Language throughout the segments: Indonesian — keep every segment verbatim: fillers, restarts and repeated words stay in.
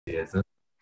Yes.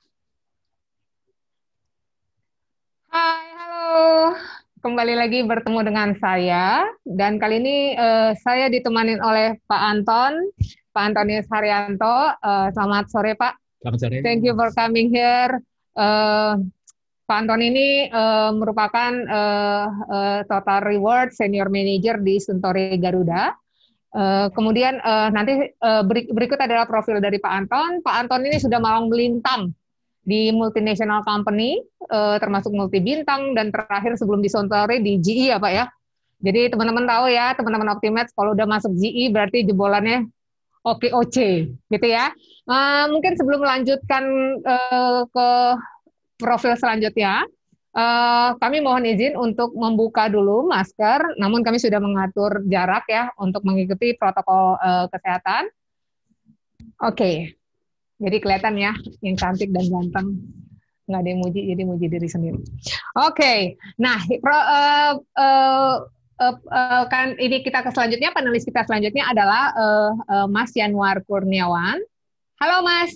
Hai, halo. Kembali lagi bertemu dengan saya dan kali ini eh, saya ditemani oleh Pak Anton, Pak Antonius Haryanto. Eh, selamat sore, Pak. Selamat sore. Thank you for coming here. Eh, Pak Anton ini eh, merupakan eh, eh, Total Reward Senior Manager di Suntory Garuda. Eh, kemudian eh, nanti eh, beri- berikut adalah profil dari Pak Anton. Pak Anton ini sudah malang melintang di multinational company, eh, termasuk multi bintang, dan terakhir sebelum di Sontori di G E ya Pak ya. Jadi teman-teman tahu ya, teman-teman Optimates kalau udah masuk G E berarti jebolannya oke oce gitu ya. Eh, mungkin sebelum melanjutkan eh, ke profil selanjutnya, eh, kami mohon izin untuk membuka dulu masker, namun kami sudah mengatur jarak ya untuk mengikuti protokol eh, kesehatan. Oke, jadi kelihatan ya yang cantik dan ganteng. Nggak ada yang muji, jadi muji diri sendiri. Oke, okay. Nah, pro, uh, uh, uh, uh, kan ini kita ke selanjutnya, panelis kita selanjutnya adalah uh, uh, Mas Yanwar Kurniawan. Halo Mas,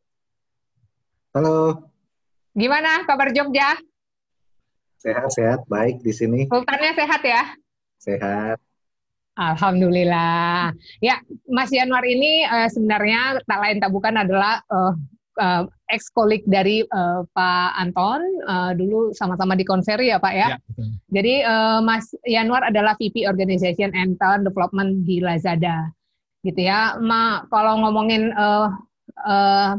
Halo, gimana kabar Jogja? sehat-sehat, baik di sini, Sultannya sehat ya? sehat. Alhamdulillah. Ya, Mas Yanwar ini uh, sebenarnya tak lain tak bukan adalah uh, uh, ex-kolik dari uh, Pak Anton, uh, dulu sama-sama di Konveri ya Pak ya. Ya, betul. Jadi uh, Mas Yanwar adalah V P Organization and Talent Development di Lazada, gitu ya. Ma, kalau ngomongin uh, uh,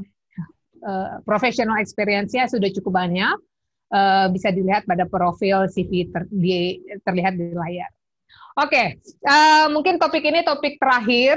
uh, professional experience-nya sudah cukup banyak, uh, bisa dilihat pada profil C V ter, di, terlihat di layar. Oke, okay. uh, mungkin topik ini topik terakhir,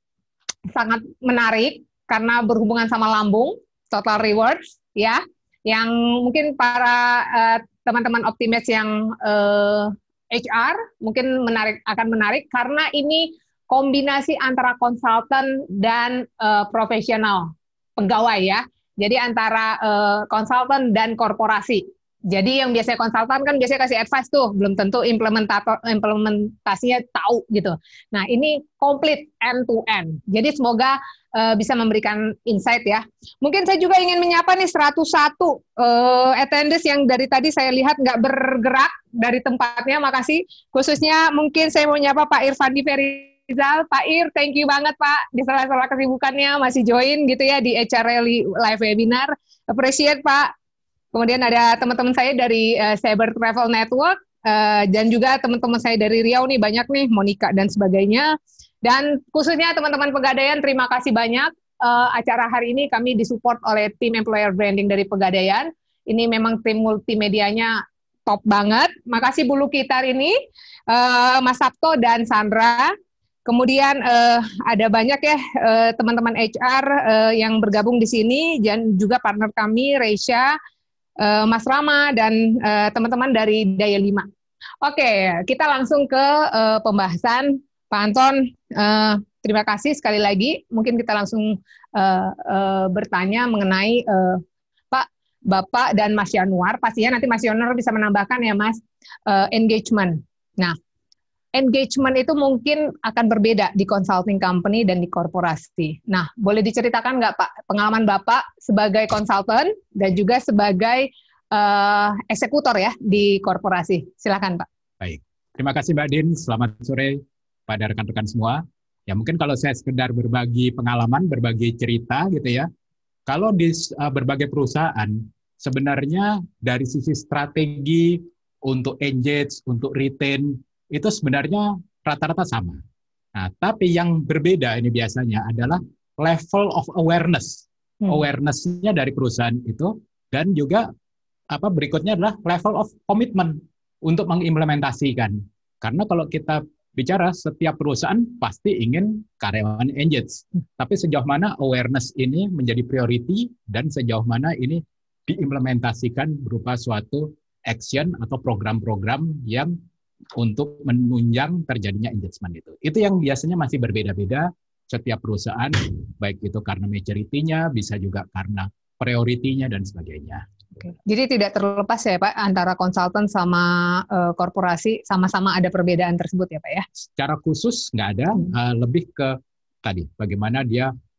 sangat menarik karena berhubungan sama lambung, total rewards, ya, yang mungkin para uh, teman-teman optimis yang uh, H R mungkin menarik akan menarik karena ini kombinasi antara konsultan dan uh, profesional pegawai ya. Jadi antara konsultan uh, dan korporasi. Jadi yang biasanya konsultan kan biasanya kasih advice tuh, belum tentu implementator implementasinya tahu gitu. Nah ini komplit end to end. Jadi semoga uh, bisa memberikan insight ya. Mungkin saya juga ingin menyapa nih seratus satu uh, attendees yang dari tadi saya lihat nggak bergerak dari tempatnya. Makasih. Khususnya mungkin saya mau nyapa Pak Irfandi Ferizal. Pak Ir, thank you banget Pak di sela-sela kesibukannya masih join gitu ya di H R Rally live webinar. Appreciate Pak. Kemudian ada teman-teman saya dari uh, Cyber Travel Network, uh, dan juga teman-teman saya dari Riau nih, banyak nih, Monica dan sebagainya. Dan khususnya teman-teman Pegadaian, terima kasih banyak. Uh, acara hari ini kami disupport oleh tim Employer Branding dari Pegadaian. Ini memang tim multimedianya top banget. Makasih Bu Lukitar ini, uh, Mas Sabto dan Sandra. Kemudian uh, ada banyak ya uh, teman-teman H R uh, yang bergabung di sini, dan juga partner kami, Reisha, Uh, Mas Rama, dan uh, teman-teman dari Daya lima. Oke, kita langsung ke uh, pembahasan. Pak Anton, uh, terima kasih sekali lagi. Mungkin kita langsung uh, uh, bertanya mengenai uh, Pak, Bapak, dan Mas Yanwar. Pastinya nanti Mas Yanwar bisa menambahkan ya Mas, uh, engagement. Nah, engagement itu mungkin akan berbeda di consulting company dan di korporasi. Nah, boleh diceritakan nggak Pak, pengalaman Bapak sebagai konsultan dan juga sebagai uh, eksekutor ya di korporasi? Silakan Pak. Baik, terima kasih Mbak Din. Selamat sore pada rekan-rekan semua. Ya mungkin kalau saya sekedar berbagi pengalaman, berbagi cerita gitu ya. Kalau di uh, berbagai perusahaan, sebenarnya dari sisi strategi untuk engage, untuk retain, itu sebenarnya rata-rata sama. Nah, tapi yang berbeda ini biasanya adalah level of awareness. Hmm. Awareness-nya dari perusahaan itu, dan juga apa berikutnya adalah level of commitment untuk mengimplementasikan. Karena kalau kita bicara setiap perusahaan pasti ingin karyawan engage. Hmm. Tapi sejauh mana awareness ini menjadi priority dan sejauh mana ini diimplementasikan berupa suatu action atau program-program yang untuk menunjang terjadinya engagement itu. Itu yang biasanya masih berbeda-beda setiap perusahaan, baik itu karena maturity-nya, bisa juga karena priority-nya dan sebagainya. Oke. Jadi tidak terlepas ya Pak, antara konsultan sama uh, korporasi sama-sama ada perbedaan tersebut ya Pak ya? Secara khusus nggak ada, hmm. uh, lebih ke tadi, bagaimana dia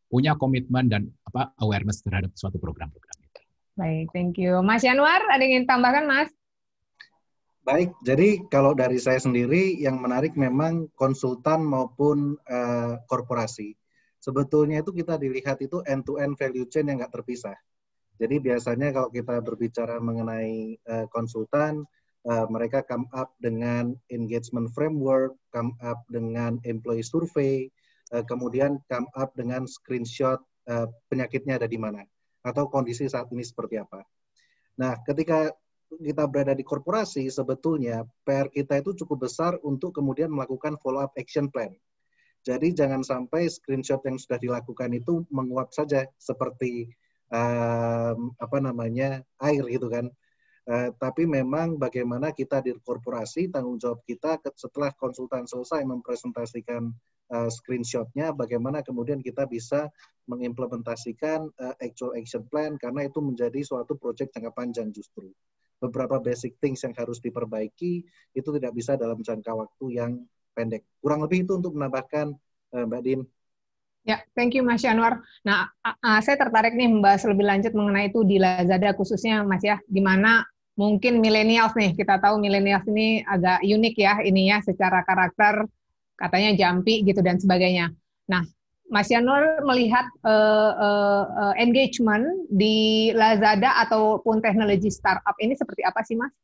punya komitmen dan apa awareness terhadap suatu program-program itu. Baik, thank you. Mas Yanwar, ada yang ingin tambahkan, Mas? Baik, jadi kalau dari saya sendiri yang menarik memang konsultan maupun uh, korporasi. Sebetulnya itu kita dilihat itu end-to-end value chain yang nggak terpisah. Jadi biasanya kalau kita berbicara mengenai uh, konsultan, uh, mereka come up dengan engagement framework, come up dengan employee survey, uh, kemudian come up dengan screenshot uh, penyakitnya ada di mana, atau kondisi saat ini seperti apa. Nah, ketika kita berada di korporasi, sebetulnya P R kita itu cukup besar untuk kemudian melakukan follow-up action plan. Jadi jangan sampai screenshot yang sudah dilakukan itu menguap saja seperti Um, apa namanya air gitu kan, uh, tapi memang bagaimana kita di korporasi tanggung jawab kita setelah konsultan selesai mempresentasikan uh, screenshotnya, bagaimana kemudian kita bisa mengimplementasikan uh, actual action plan, karena itu menjadi suatu proyek jangka panjang. Justru beberapa basic things yang harus diperbaiki itu tidak bisa dalam jangka waktu yang pendek. Kurang lebih itu untuk menambahkan, uh, Mbak Din. Ya, thank you Mas Yanwar. Nah, uh, saya tertarik nih membahas lebih lanjut mengenai itu di Lazada khususnya Mas ya, di mana mungkin millennials nih, kita tahu millennials ini agak unik ya ininya secara karakter, katanya jumpy gitu dan sebagainya. Nah, Mas Yanwar melihat uh, uh, uh, engagement di Lazada ataupun teknologi startup ini seperti apa sih Mas?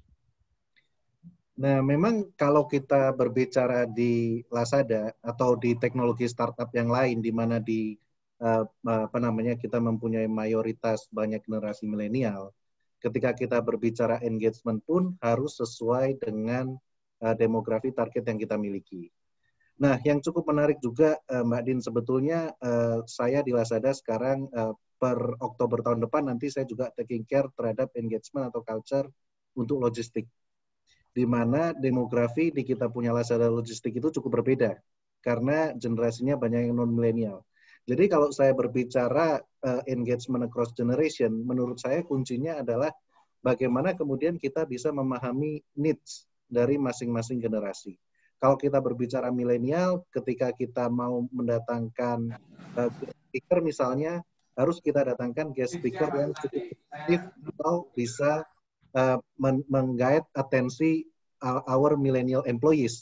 Nah, memang kalau kita berbicara di Lazada atau di teknologi startup yang lain, di mana di uh, apa namanya kita mempunyai mayoritas banyak generasi milenial, ketika kita berbicara engagement pun harus sesuai dengan uh, demografi target yang kita miliki. Nah, yang cukup menarik juga, uh, Mbak Din, sebetulnya uh, saya di Lazada sekarang uh, per Oktober tahun depan nanti saya juga taking care terhadap engagement atau culture untuk logistik, di mana demografi di kita punya Lazada logistik itu cukup berbeda karena generasinya banyak yang non milenial. Jadi kalau saya berbicara uh, engagement across generation, menurut saya kuncinya adalah bagaimana kemudian kita bisa memahami needs dari masing-masing generasi. Kalau kita berbicara milenial, ketika kita mau mendatangkan uh, guest speaker misalnya, harus kita datangkan guest speaker yang cukup aktif atau bisa Uh, menggait atensi uh, our millennial employees.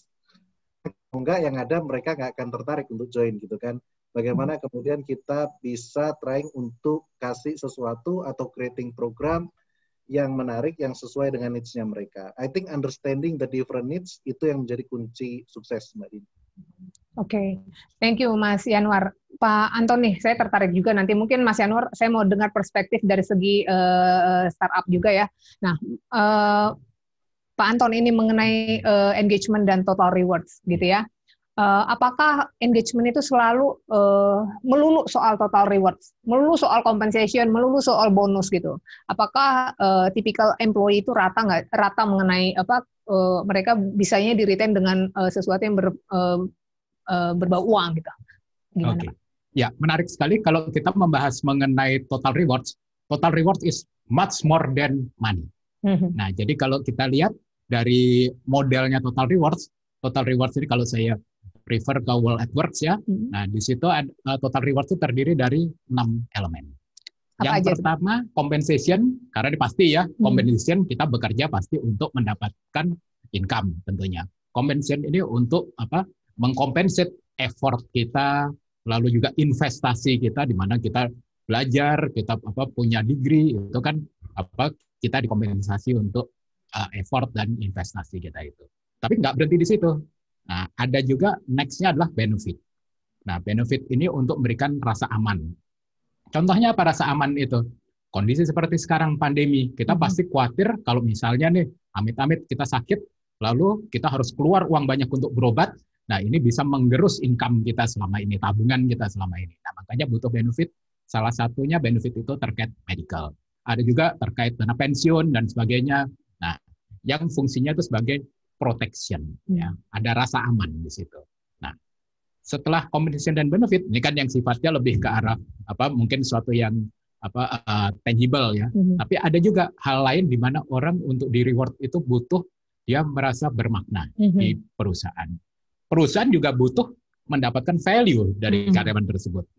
Enggak, yang ada mereka nggak akan tertarik untuk join gitu kan. Bagaimana kemudian kita bisa trying untuk kasih sesuatu atau creating program yang menarik, yang sesuai dengan needs-nya mereka. I think understanding the different needs itu yang menjadi kunci sukses, Mbak Dini. Oke, okay. Thank you Mas Yanwar. Pak Anton nih, saya tertarik juga nanti mungkin Mas Yanwar, saya mau dengar perspektif dari segi uh, startup juga ya. Nah, uh, Pak Anton ini mengenai uh, engagement dan total rewards gitu ya. Uh, apakah engagement itu selalu uh, melulu soal total rewards, melulu soal compensation, melulu soal bonus gitu? Apakah uh, typical employee itu rata nggak rata mengenai apa uh, mereka bisanya di-retain dengan uh, sesuatu yang ber, uh, uh, berbau uang gitu? Gimana, Oke, Pak? Ya menarik sekali kalau kita membahas mengenai total rewards. Total rewards is much more than money. Mm-hmm. Nah, jadi kalau kita lihat dari modelnya total rewards, total rewards ini kalau saya refer ke World at Work ya. Hmm. Nah, di situ ada, uh, total reward itu terdiri dari enam elemen. Apa yang pertama, itu? Compensation, karena ini pasti ya, hmm. compensation kita bekerja pasti untuk mendapatkan income tentunya. Compensation ini untuk apa? Mengkompensate effort kita, lalu juga investasi kita di mana kita belajar, kita apa punya degree, itu kan apa kita dikompensasi untuk uh, effort dan investasi kita itu. Tapi nggak berhenti di situ. Nah, ada juga next-nya adalah benefit. Nah, benefit ini untuk memberikan rasa aman. Contohnya apa rasa aman itu? Kondisi seperti sekarang pandemi, kita mm-hmm. pasti khawatir kalau misalnya nih, amit-amit kita sakit, lalu kita harus keluar uang banyak untuk berobat. Nah, ini bisa menggerus income kita selama ini, tabungan kita selama ini. Nah, makanya butuh benefit. Salah satunya benefit itu terkait medical. Ada juga terkait dana pensiun dan sebagainya. Nah, yang fungsinya itu sebagai protection, ya, ada rasa aman di situ. Nah, setelah compensation dan benefit, ini kan yang sifatnya lebih ke arah apa mungkin suatu yang apa uh, tangible ya. Mm-hmm. Tapi ada juga hal lain di mana orang untuk di reward itu butuh dia merasa bermakna mm-hmm. di perusahaan. Perusahaan juga butuh mendapatkan value dari mm-hmm. karyawan tersebut. Nah,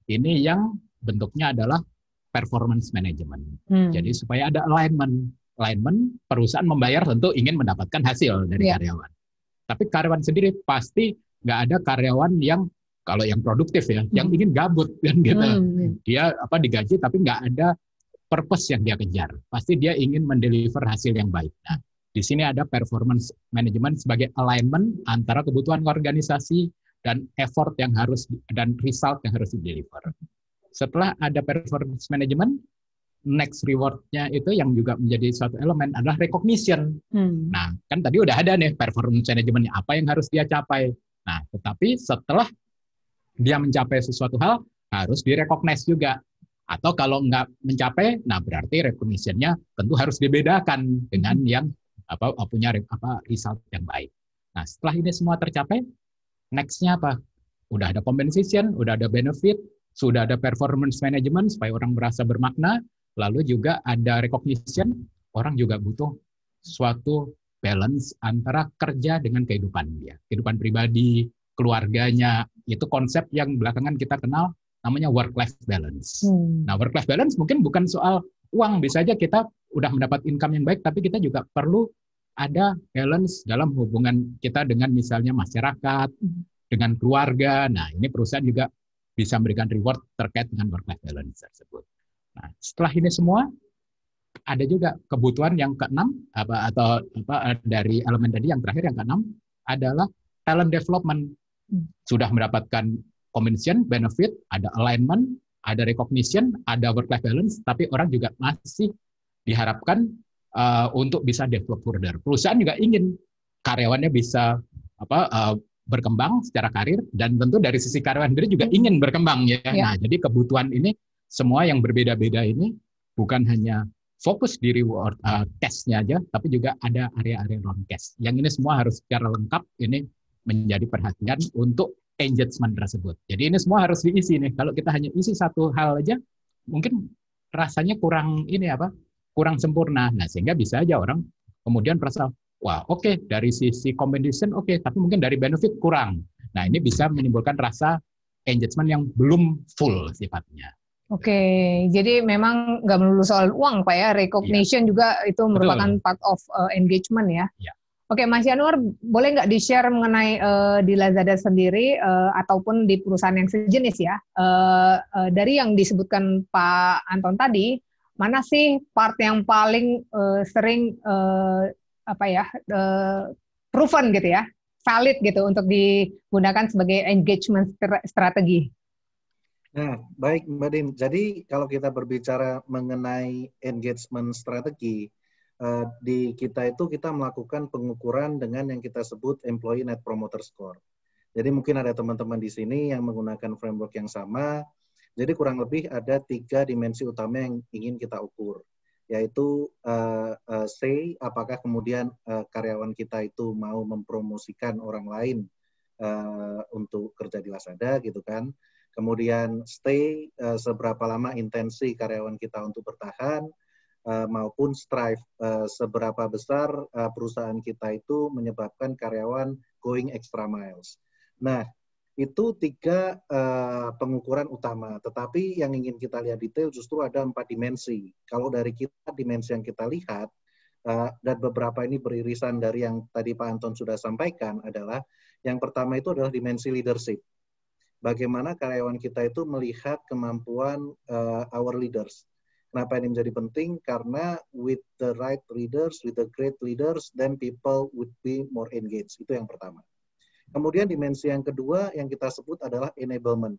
ini yang bentuknya adalah performance management. Hmm. Jadi supaya ada alignment. Alignment, perusahaan membayar tentu ingin mendapatkan hasil dari Yeah. karyawan. Tapi karyawan sendiri pasti nggak ada karyawan yang kalau yang produktif ya, Hmm. yang ingin gabut kan gitu. Hmm. Dia apa digaji tapi nggak ada purpose yang dia kejar. Pasti dia ingin mendeliver hasil yang baik. Nah, di sini ada performance management sebagai alignment antara kebutuhan organisasi dan effort yang harus dan result yang harus di-deliver. Setelah ada performance management, next reward-nya itu yang juga menjadi suatu elemen adalah recognition. Hmm. Nah, kan tadi udah ada nih performance management-nya apa yang harus dia capai. Nah, tetapi setelah dia mencapai sesuatu hal, harus direcognize juga. Atau kalau nggak mencapai, nah berarti recognition-nya tentu harus dibedakan dengan yang apa punya apa result yang baik. Nah, setelah ini semua tercapai, next-nya apa? Udah ada compensation, udah ada benefit, sudah ada performance management supaya orang merasa bermakna, lalu juga ada recognition, orang juga butuh suatu balance antara kerja dengan kehidupan dia. Kehidupan pribadi, keluarganya, itu konsep yang belakangan kita kenal namanya work-life balance. Hmm. Nah, work-life balance mungkin bukan soal uang, bisa aja kita udah mendapat income yang baik, tapi kita juga perlu ada balance dalam hubungan kita dengan misalnya masyarakat, dengan keluarga. Nah, ini perusahaan juga bisa memberikan reward terkait dengan work-life balance tersebut. Nah, setelah ini semua, ada juga kebutuhan yang keenam apa atau apa dari elemen tadi yang terakhir yang keenam adalah talent development. Sudah mendapatkan compensation, benefit, ada alignment, ada recognition, ada work-life balance, tapi orang juga masih diharapkan uh, untuk bisa develop further. Perusahaan juga ingin karyawannya bisa apa uh, berkembang secara karir, dan tentu dari sisi karyawan sendiri juga ingin berkembang ya. Yeah. Nah, jadi kebutuhan ini semua yang berbeda-beda ini bukan hanya fokus di reward uh, cash-nya aja, tapi juga ada area-area non cash. Yang ini semua harus secara lengkap ini menjadi perhatian untuk engagement tersebut. Jadi ini semua harus diisi nih. Kalau kita hanya isi satu hal aja, mungkin rasanya kurang ini apa? Kurang sempurna. Nah, sehingga bisa aja orang kemudian merasa, wah oke okay, dari sisi compensation oke, okay, tapi mungkin dari benefit kurang. Nah, ini bisa menimbulkan rasa engagement yang belum full sifatnya. Oke, jadi memang nggak melulu soal uang, Pak ya. Recognition ya. Juga itu merupakan Betul. Part of uh, engagement ya. ya. Oke, Mas Yanuar, boleh nggak di-share mengenai uh, di Lazada sendiri uh, ataupun di perusahaan yang sejenis ya, uh, uh, dari yang disebutkan Pak Anton tadi, mana sih part yang paling uh, sering uh, apa ya uh, proven gitu ya, valid gitu untuk digunakan sebagai engagement strategi? Nah, baik Mbak Din. Jadi kalau kita berbicara mengenai engagement strategi, uh, di kita itu kita melakukan pengukuran dengan yang kita sebut Employee Net Promoter Score. Jadi mungkin ada teman-teman di sini yang menggunakan framework yang sama. Jadi kurang lebih ada tiga dimensi utama yang ingin kita ukur, yaitu uh, uh, say, apakah kemudian uh, karyawan kita itu mau mempromosikan orang lain uh, untuk kerja di Lazada gitu kan. Kemudian stay, uh, seberapa lama intensi karyawan kita untuk bertahan, uh, maupun strive, uh, seberapa besar uh, perusahaan kita itu menyebabkan karyawan going extra miles. Nah, itu tiga uh, pengukuran utama. Tetapi yang ingin kita lihat detail justru ada empat dimensi. Kalau dari kita, dimensi yang kita lihat, uh, dan beberapa ini beririsan dari yang tadi Pak Anton sudah sampaikan adalah, yang pertama itu adalah dimensi leadership. Bagaimana karyawan kita itu melihat kemampuan uh, our leaders. Kenapa ini menjadi penting? Karena with the right leaders, with the great leaders, then people would be more engaged. Itu yang pertama. Kemudian dimensi yang kedua yang kita sebut adalah enablement.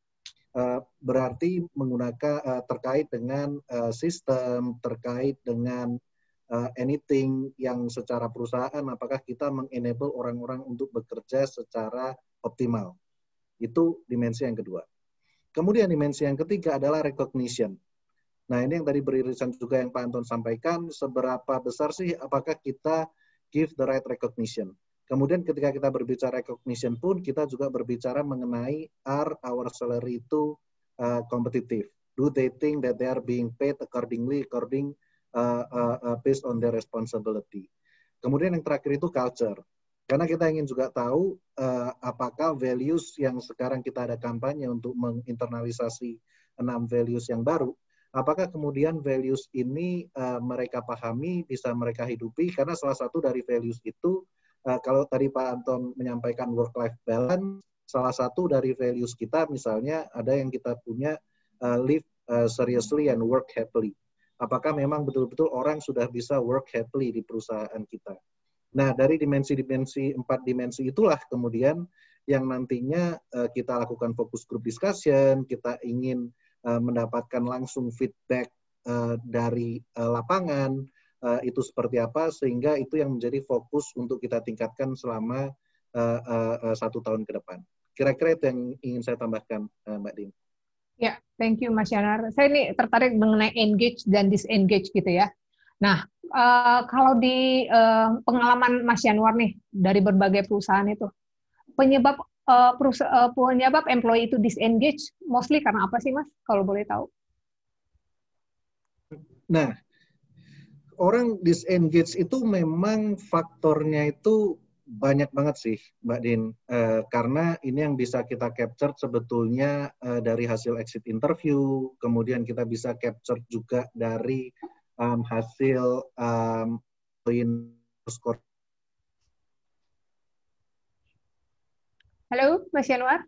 Uh, berarti menggunakan uh, terkait dengan uh, sistem, terkait dengan uh, anything yang secara perusahaan, apakah kita mengenable orang-orang untuk bekerja secara optimal. Itu dimensi yang kedua. Kemudian dimensi yang ketiga adalah recognition. Nah, ini yang tadi beririsan juga yang Pak Anton sampaikan, seberapa besar sih apakah kita give the right recognition. Kemudian ketika kita berbicara recognition pun, kita juga berbicara mengenai are our salary itu uh, competitive. Do they think that they are being paid accordingly, according uh, uh, uh, based on their responsibility. Kemudian yang terakhir itu culture. Karena kita ingin juga tahu uh, apakah values yang sekarang kita ada kampanye untuk menginternalisasi enam values yang baru, apakah kemudian values ini uh, mereka pahami, bisa mereka hidupi, karena salah satu dari values itu, uh, kalau tadi Pak Anton menyampaikan work-life balance, salah satu dari values kita misalnya ada yang kita punya uh, live uh, seriously and work happily. Apakah memang betul-betul orang sudah bisa work happily di perusahaan kita? Nah, dari dimensi-dimensi, empat dimensi itulah kemudian yang nantinya uh, kita lakukan focus group discussion, kita ingin uh, mendapatkan langsung feedback uh, dari uh, lapangan, uh, itu seperti apa, sehingga itu yang menjadi fokus untuk kita tingkatkan selama uh, uh, uh, satu tahun ke depan. Kira-kira itu yang ingin saya tambahkan, uh, Mbak Din. Ya, thank you Mas Yanar. Saya ini tertarik mengenai engage dan disengage gitu ya. Nah, uh, kalau di uh, pengalaman Mas Yanuar nih dari berbagai perusahaan itu, penyebab uh, perusahaan, uh, penyebab employee itu disengage mostly karena apa sih Mas? Kalau boleh tahu. Nah, orang disengage itu memang faktornya itu banyak banget sih, Mbak Din. Uh, karena ini yang bisa kita capture sebetulnya uh, dari hasil exit interview, kemudian kita bisa capture juga dari Um, hasil um, skor. Halo, Mas Yanuar.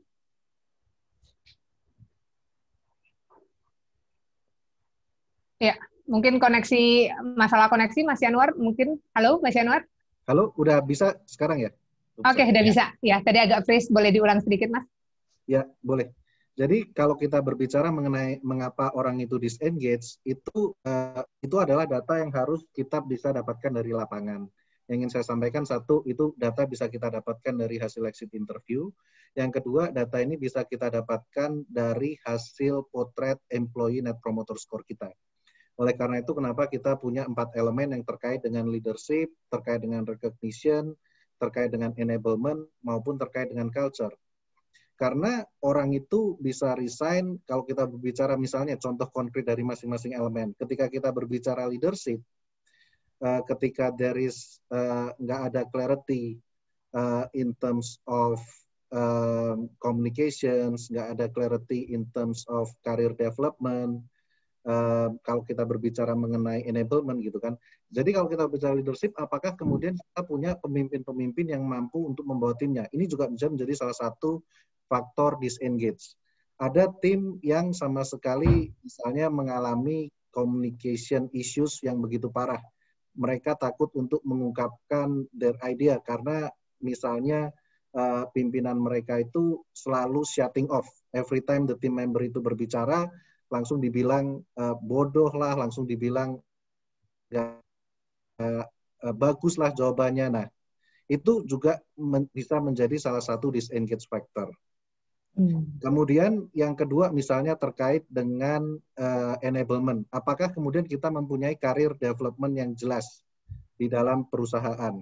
Ya, mungkin koneksi, masalah koneksi Mas Yanuar, mungkin. Halo, Mas Yanuar. Halo, udah bisa sekarang ya? Oke, okay, udah ya. Bisa. Ya, tadi agak freeze, boleh diulang sedikit, Mas? Ya, boleh. Jadi kalau kita berbicara mengenai mengapa orang itu disengage, itu uh, itu adalah data yang harus kita bisa dapatkan dari lapangan. Yang ingin saya sampaikan, satu, itu data bisa kita dapatkan dari hasil exit interview. Yang kedua, data ini bisa kita dapatkan dari hasil potret employee net promoter score kita. Oleh karena itu, kenapa kita punya empat elemen yang terkait dengan leadership, terkait dengan recognition, terkait dengan enablement, maupun terkait dengan culture. Karena orang itu bisa resign kalau kita berbicara misalnya contoh konkret dari masing-masing elemen. Ketika kita berbicara leadership, uh, ketika there is uh, nggak ada clarity uh, in terms of uh, communications, nggak ada clarity in terms of career development, uh, kalau kita berbicara mengenai enablement gitu kan. Jadi kalau kita berbicara leadership, apakah kemudian kita punya pemimpin-pemimpin yang mampu untuk membawa timnya? Ini juga bisa menjadi salah satu faktor disengage. Ada tim yang sama sekali misalnya mengalami communication issues yang begitu parah. Mereka takut untuk mengungkapkan their idea karena misalnya uh, pimpinan mereka itu selalu shutting off. Every time the team member itu berbicara, langsung dibilang uh, bodoh lah, langsung dibilang ya, uh, uh, baguslah jawabannya. Nah, itu juga men- bisa menjadi salah satu disengage factor. Hmm. Kemudian yang kedua misalnya terkait dengan uh, enablement. Apakah kemudian kita mempunyai career development yang jelas di dalam perusahaan?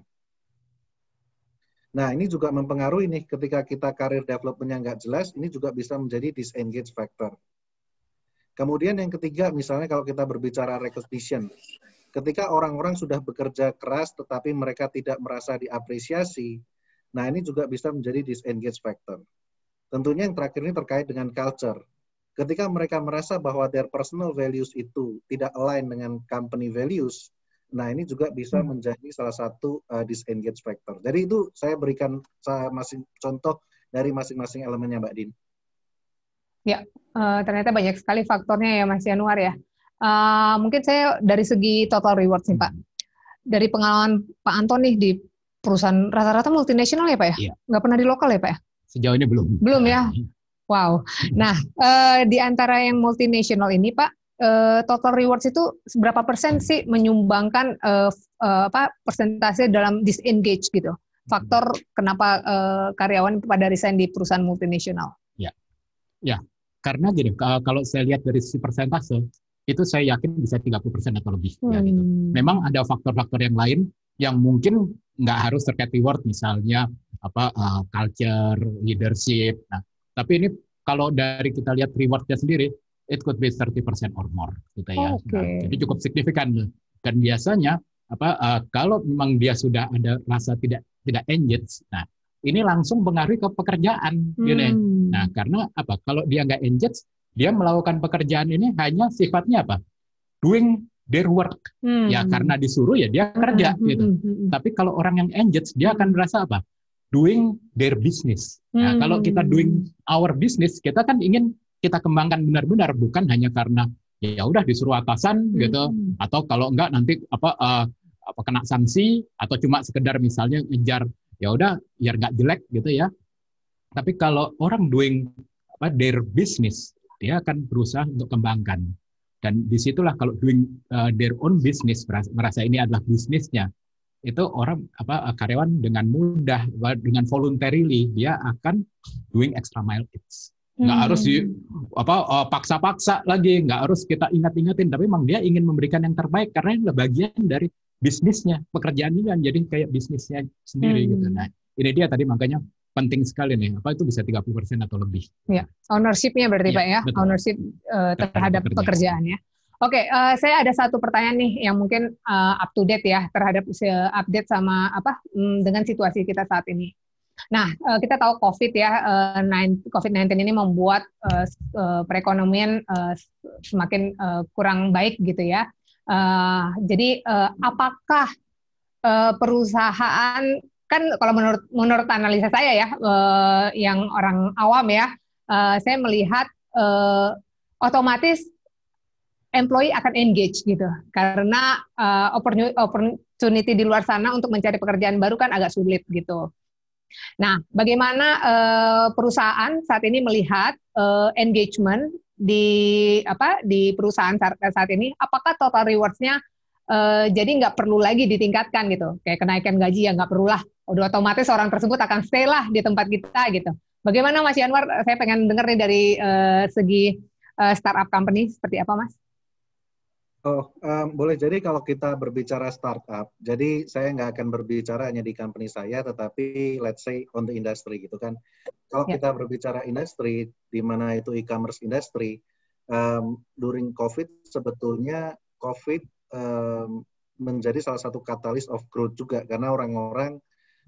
Nah, ini juga mempengaruhi nih ketika kita career development yang nggak jelas, ini juga bisa menjadi disengage factor. Kemudian yang ketiga, misalnya kalau kita berbicara recognition. Ketika orang-orang sudah bekerja keras tetapi mereka tidak merasa diapresiasi, nah ini juga bisa menjadi disengage factor. Tentunya yang terakhir ini terkait dengan culture. Ketika mereka merasa bahwa their personal values itu tidak align dengan company values, nah ini juga bisa menjadi salah satu uh, disengage factor. Jadi itu saya berikan saya masing contoh dari masing-masing elemennya, Mbak Din. Ya, uh, ternyata banyak sekali faktornya ya Mas Yanuar ya. Uh, mungkin saya dari segi total rewards nih Pak. Dari pengalaman Pak Anton nih di perusahaan rata-rata multinasional ya Pak ya? Iya. Nggak pernah di lokal ya Pak ya? Sejauh ini belum. Belum ya? Wow. Nah, uh, di antara yang multinasional ini Pak, uh, total rewards itu berapa persen sih menyumbangkan uh, uh, apa persentase dalam disengage gitu? Faktor kenapa uh, karyawan pada resign di perusahaan multinasional? Ya, ya. Karena gini, kalau saya lihat dari sisi persentase, itu saya yakin bisa tiga puluh persen atau lebih. Hmm. Ya, gitu. Memang ada faktor-faktor yang lain yang mungkin nggak harus terkait reward, misalnya apa uh, culture, leadership. Nah, tapi ini kalau dari kita lihat rewardnya sendiri, it could be thirty percent or more, gitu ya. Okay. Nah, jadi cukup signifikan. Dan biasanya apa uh, kalau memang dia sudah ada rasa tidak tidak engage. Nah, ini langsung pengaruh ke pekerjaan, Hmm. gini. Nah, karena apa? Kalau dia nggak engage, dia melakukan pekerjaan ini hanya sifatnya apa? Doing their work. Hmm. Ya karena disuruh ya dia kerja Hmm. gitu. Hmm. Hmm. Tapi kalau orang yang engage, dia akan Hmm. merasa apa? Doing their business. Nah, kalau kita doing our business, kita kan ingin kita kembangkan benar-benar, bukan hanya karena ya udah disuruh atasan Hmm. gitu, atau kalau enggak nanti apa uh, apa kena sanksi, atau cuma sekedar misalnya ngejar ya udah biar nggak jelek gitu ya. Tapi kalau orang doing apa their business, dia akan berusaha untuk kembangkan. Dan disitulah kalau doing uh, their own business, merasa, merasa ini adalah bisnisnya, itu orang apa karyawan dengan mudah, dengan voluntarily dia akan doing extra mile. It's nggak Hmm. harus di apa uh, paksa-paksa lagi, nggak harus kita ingat-ingatin, tapi memang dia ingin memberikan yang terbaik karena ini adalah bagian dari bisnisnya, pekerjaan ini kan jadi kayak bisnisnya sendiri Hmm. gitu. Nah, ini dia tadi makanya penting sekali nih, apa itu bisa tiga puluh persen atau lebih. Ya, ownership-nya berarti Ya, Pak ya, betul. ownership uh, terhadap pekerjaan. pekerjaan ya. Oke, uh, saya ada satu pertanyaan nih yang mungkin uh, up to date ya terhadap uh, update sama apa um, dengan situasi kita saat ini. Nah, uh, kita tahu COVID ya, uh, COVID sembilan belas ini membuat uh, uh, perekonomian uh, semakin uh, kurang baik gitu ya. Uh, jadi, uh, apakah uh, perusahaan kan kalau menurut menurut analisa saya ya, uh, yang orang awam ya, uh, saya melihat uh, otomatis employee akan engage gitu, karena uh, opportunity di luar sana untuk mencari pekerjaan baru kan agak sulit gitu. Nah, bagaimana uh, perusahaan saat ini melihat uh, engagement di apa di perusahaan saat, saat ini? Apakah total rewards-nya uh, jadi nggak perlu lagi ditingkatkan gitu? Kayak kenaikan gaji ya nggak perlulah, udah otomatis orang tersebut akan stay lah di tempat kita gitu. Bagaimana Mas Yanwar? Saya pengen dengar nih dari uh, segi uh, startup company seperti apa, Mas? Oh, um, boleh jadi kalau kita berbicara startup, jadi saya nggak akan berbicara hanya di company saya, tetapi let's say on the industry gitu kan. Kalau Yeah. kita berbicara industri, di mana itu e-commerce industry, um, during COVID sebetulnya COVID um, menjadi salah satu katalis of growth juga, karena orang-orang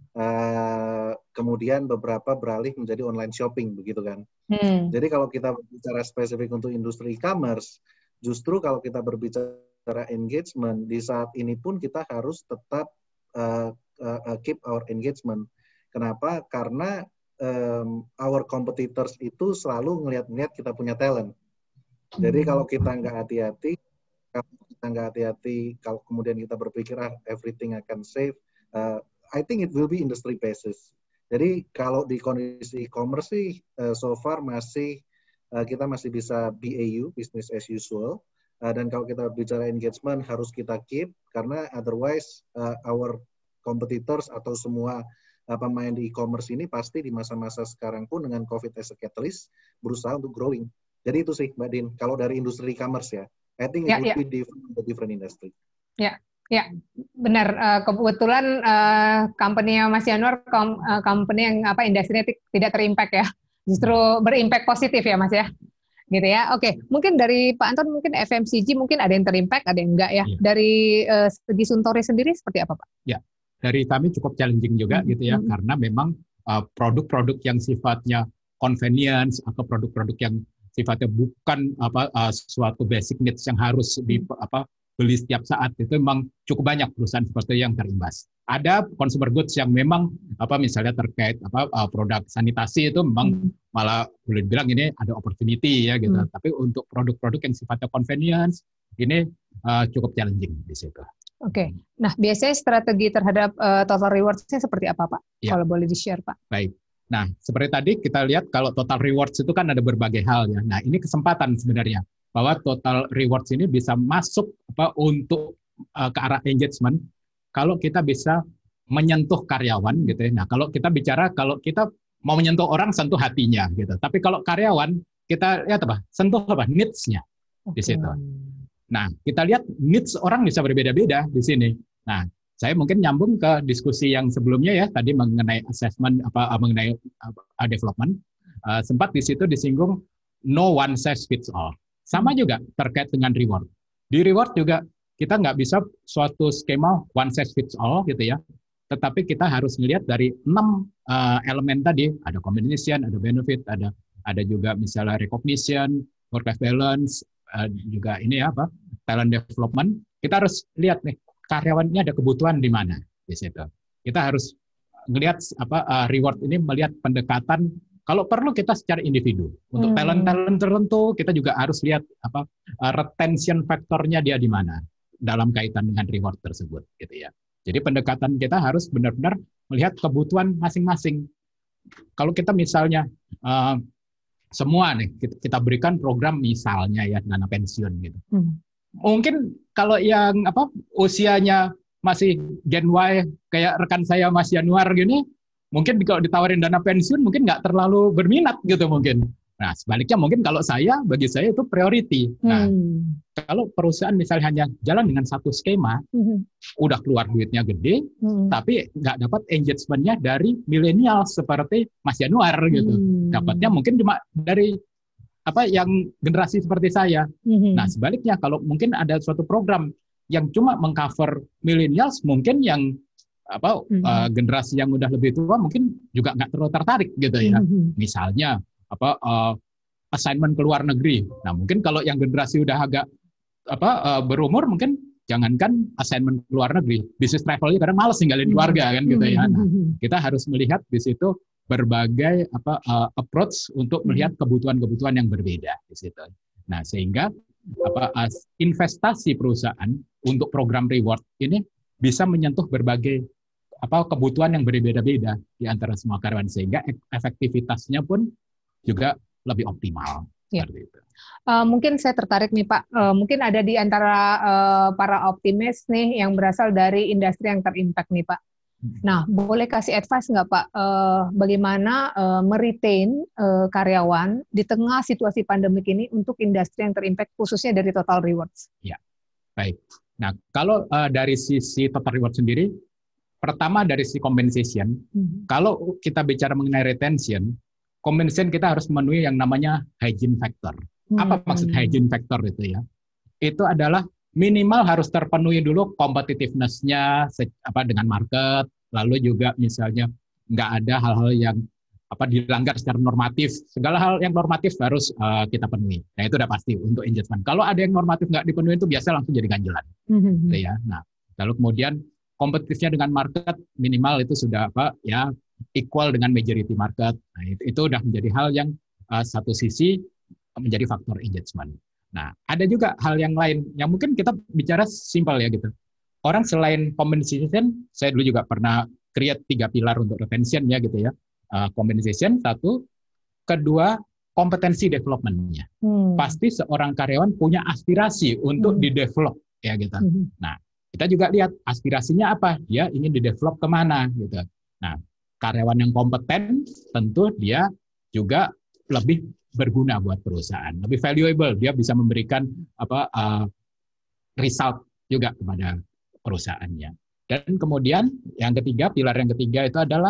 uh, kemudian beberapa beralih menjadi online shopping begitu kan. Hmm. Jadi kalau kita berbicara spesifik untuk industri e-commerce, justru kalau kita berbicara engagement, di saat ini pun kita harus tetap uh, uh, keep our engagement. Kenapa? Karena um, our competitors itu selalu ngelihat-ngelihat kita punya talent. Jadi kalau kita nggak hati-hati, kalau kita nggak hati-hati, kalau kemudian kita berpikir ah, everything akan safe, uh, I think it will be industry basis. Jadi kalau di kondisi e-commerce sih, uh, so far masih Uh, kita masih bisa B A U, business as usual. Uh, dan kalau kita bicara engagement, harus kita keep, karena otherwise uh, our competitors atau semua uh, pemain di e-commerce ini pasti di masa-masa sekarang pun dengan COVID as a catalyst, berusaha untuk growing. Jadi itu sih, Mbak Din, kalau dari industri e-commerce ya, I think it Ya, would ya. be different in the different industry. Ya, ya, benar. Uh, kebetulan uh, company-nya Mas Yanwar, kom, uh, company yang apa industrinya tidak terimpact ya, justru berimpact positif ya Mas ya, gitu ya. Oke, mungkin dari Pak Anton mungkin F M C G mungkin ada yang terimpact, ada yang enggak ya. Iya. Dari uh, segi Suntory sendiri seperti apa Pak? Ya, dari kami cukup challenging juga Hmm. gitu ya, Hmm. karena memang uh, produk-produk yang sifatnya convenience atau produk-produk yang sifatnya bukan apa uh, suatu basic needs yang harus di apa beli setiap saat, itu memang cukup banyak perusahaan seperti yang terimbas. Ada consumer goods yang memang apa misalnya terkait apa uh, produk sanitasi itu memang Hmm. malah boleh bilang ini ada opportunity ya gitu. Hmm. Tapi untuk produk-produk yang sifatnya convenience ini uh, cukup challenging di situ. Oke, nah biasanya strategi terhadap uh, total rewards-nya seperti apa Pak? Ya. Kalau boleh di-share Pak. Baik. Nah, seperti tadi kita lihat kalau total rewards itu kan ada berbagai hal ya. Nah, ini kesempatan sebenarnya bahwa total rewards ini bisa masuk apa untuk uh, ke arah engagement kalau kita bisa menyentuh karyawan gitu ya. Nah, kalau kita bicara kalau kita mau menyentuh orang sentuh hatinya gitu. Tapi kalau karyawan kita lihat apa? Sentuh apa? Needs-nya di Oke. situ. Nah, kita lihat needs orang bisa berbeda-beda di sini. Nah, saya mungkin nyambung ke diskusi yang sebelumnya ya, tadi mengenai assessment apa mengenai uh, development. Uh, sempat di situ disinggung no one size fits all. Sama juga terkait dengan reward. Di reward juga kita nggak bisa suatu skema one size fits all gitu ya. tetapi kita harus melihat dari enam uh, elemen tadi, ada compensation, ada benefit, ada ada juga misalnya recognition, work-life balance, uh, juga ini apa, talent development. Kita harus lihat nih karyawannya ada kebutuhan di mana di situ. Kita harus melihat apa uh, reward ini melihat pendekatan. Kalau perlu kita secara individu untuk hmm. talent-talent tertentu kita juga harus lihat apa uh, retention faktornya dia di mana dalam kaitan dengan reward tersebut, gitu ya. Jadi pendekatan kita harus benar-benar melihat kebutuhan masing-masing. Kalau kita misalnya uh, semua nih kita, kita berikan program misalnya ya dana pensiun gitu. Hmm. Mungkin kalau yang apa usianya masih Gen Y kayak rekan saya Mas Yanuar gini, mungkin kalau ditawarin dana pensiun mungkin nggak terlalu berminat gitu mungkin. Nah sebaliknya mungkin kalau saya, bagi saya itu priority. Nah hmm. kalau perusahaan misalnya hanya jalan dengan satu skema, hmm. udah keluar duitnya gede, hmm. tapi nggak dapat engagement-nya dari milenial seperti Mas Yanuar gitu. Hmm. Dapatnya mungkin cuma dari apa yang generasi seperti saya. Hmm. Nah sebaliknya kalau mungkin ada suatu program yang cuma mengcover millennials, mungkin yang apa mm-hmm. uh, generasi yang udah lebih tua mungkin juga nggak terlalu tertarik gitu ya. Mm-hmm. Misalnya apa uh, assignment ke luar negeri. Nah mungkin kalau yang generasi udah agak apa uh, berumur mungkin jangankan assignment ke luar negeri, bisnis travelnya kadang malas ninggalin keluarga kan gitu ya. Nah kita harus melihat di situ berbagai apa uh, approach untuk melihat kebutuhan-kebutuhan yang berbeda di situ. Nah sehingga apa uh, investasi perusahaan untuk program reward ini bisa menyentuh berbagai apa kebutuhan yang berbeda-beda di antara semua karyawan sehingga efektivitasnya pun juga lebih optimal. Ya. Seperti itu. Uh, mungkin saya tertarik nih Pak, uh, mungkin ada di antara uh, para optimis nih yang berasal dari industri yang terimpact nih Pak. Nah, boleh kasih advice nggak Pak, uh, bagaimana uh, meretain uh, karyawan di tengah situasi pandemik ini untuk industri yang terimpact khususnya dari Total Rewards? Ya, baik. Nah, kalau uh, dari sisi Total Reward sendiri, pertama dari sisi compensation, hmm. kalau kita bicara mengenai retention, compensation kita harus memenuhi yang namanya hygiene factor. Hmm. Apa maksud hygiene factor itu ya? Itu adalah minimal harus terpenuhi dulu competitiveness-nya apa dengan market, lalu juga misalnya nggak ada hal-hal yang apa dilanggar secara normatif. Segala hal yang normatif harus uh, kita penuhi. Nah itu udah pasti untuk engagement. Kalau ada yang normatif nggak dipenuhi itu biasa langsung jadi ganjelan. Mm-hmm. Gitu ya. Nah lalu kemudian kompetitifnya dengan market minimal itu sudah apa ya equal dengan majority market. Nah itu, itu udah menjadi hal yang uh, satu sisi menjadi faktor engagement. Nah, ada juga hal yang lain yang mungkin kita bicara simpel ya gitu. Orang selain compensation, saya dulu juga pernah create tiga pilar untuk retention ya gitu ya. Uh, compensation satu, kedua kompetensi development-nya. Hmm. Pasti seorang karyawan punya aspirasi untuk hmm. di-develop ya gitu. Hmm. Nah, kita juga lihat aspirasinya apa, dia ingin di-develop kemana gitu. Nah, karyawan yang kompeten tentu dia juga lebih berguna buat perusahaan, lebih valuable, dia bisa memberikan apa uh, result juga kepada perusahaannya. Dan kemudian yang ketiga, pilar yang ketiga itu adalah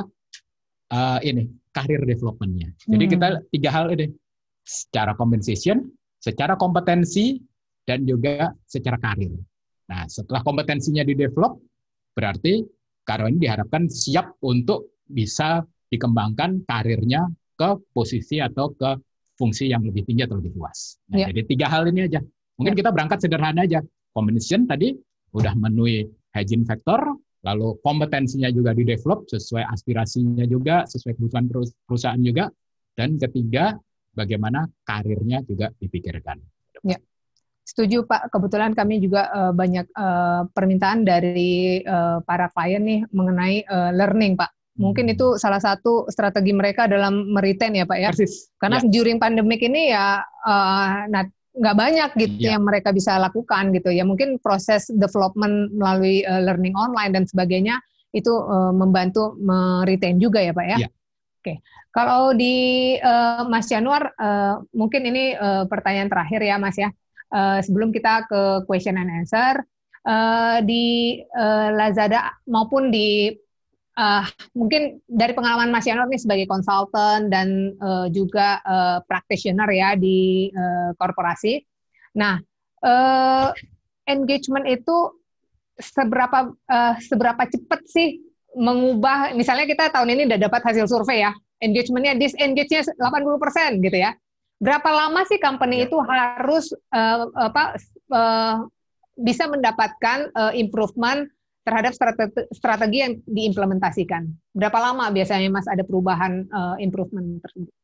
uh, ini career development-nya. Jadi hmm. kita tiga hal ini, secara compensation, secara kompetensi, dan juga secara karir. Nah, setelah kompetensinya di-develop, berarti karyawan ini diharapkan siap untuk bisa dikembangkan karirnya ke posisi atau ke fungsi yang lebih tinggi atau lebih luas. Nah, ya. Jadi tiga hal ini aja. Mungkin ya. Kita berangkat sederhana aja. Compensation tadi udah memenuhi hygiene factor, lalu kompetensinya juga di-develop sesuai aspirasinya juga, sesuai kebutuhan perusahaan juga, dan ketiga, bagaimana karirnya juga dipikirkan. Ya. Setuju Pak, kebetulan kami juga uh, banyak uh, permintaan dari uh, para klien nih mengenai uh, learning Pak. Mungkin itu salah satu strategi mereka dalam meretain ya Pak ya. Persis. Karena ya. During pandemik ini ya uh, nah, nggak banyak gitu ya. Yang mereka bisa lakukan gitu ya. Mungkin proses development melalui uh, learning online dan sebagainya itu uh, membantu meretain juga ya Pak ya. Ya. Oke. Kalau di uh, Mas Yanuar, uh, mungkin ini uh, pertanyaan terakhir ya Mas ya. Uh, sebelum kita ke question and answer, uh, di uh, Lazada maupun di Uh, mungkin dari pengalaman Mas Yanuar nih sebagai konsultan dan uh, juga uh, practitioner ya di uh, korporasi. Nah, uh, engagement itu seberapa uh, seberapa cepat sih mengubah, misalnya kita tahun ini udah dapat hasil survei ya, engagement-nya, disengage-nya delapan puluh persen gitu ya. Berapa lama sih company Ya. itu harus uh, apa uh, bisa mendapatkan uh, improvement terhadap strategi, strategi yang diimplementasikan? Berapa lama biasanya Mas ada perubahan uh, improvement tersebut?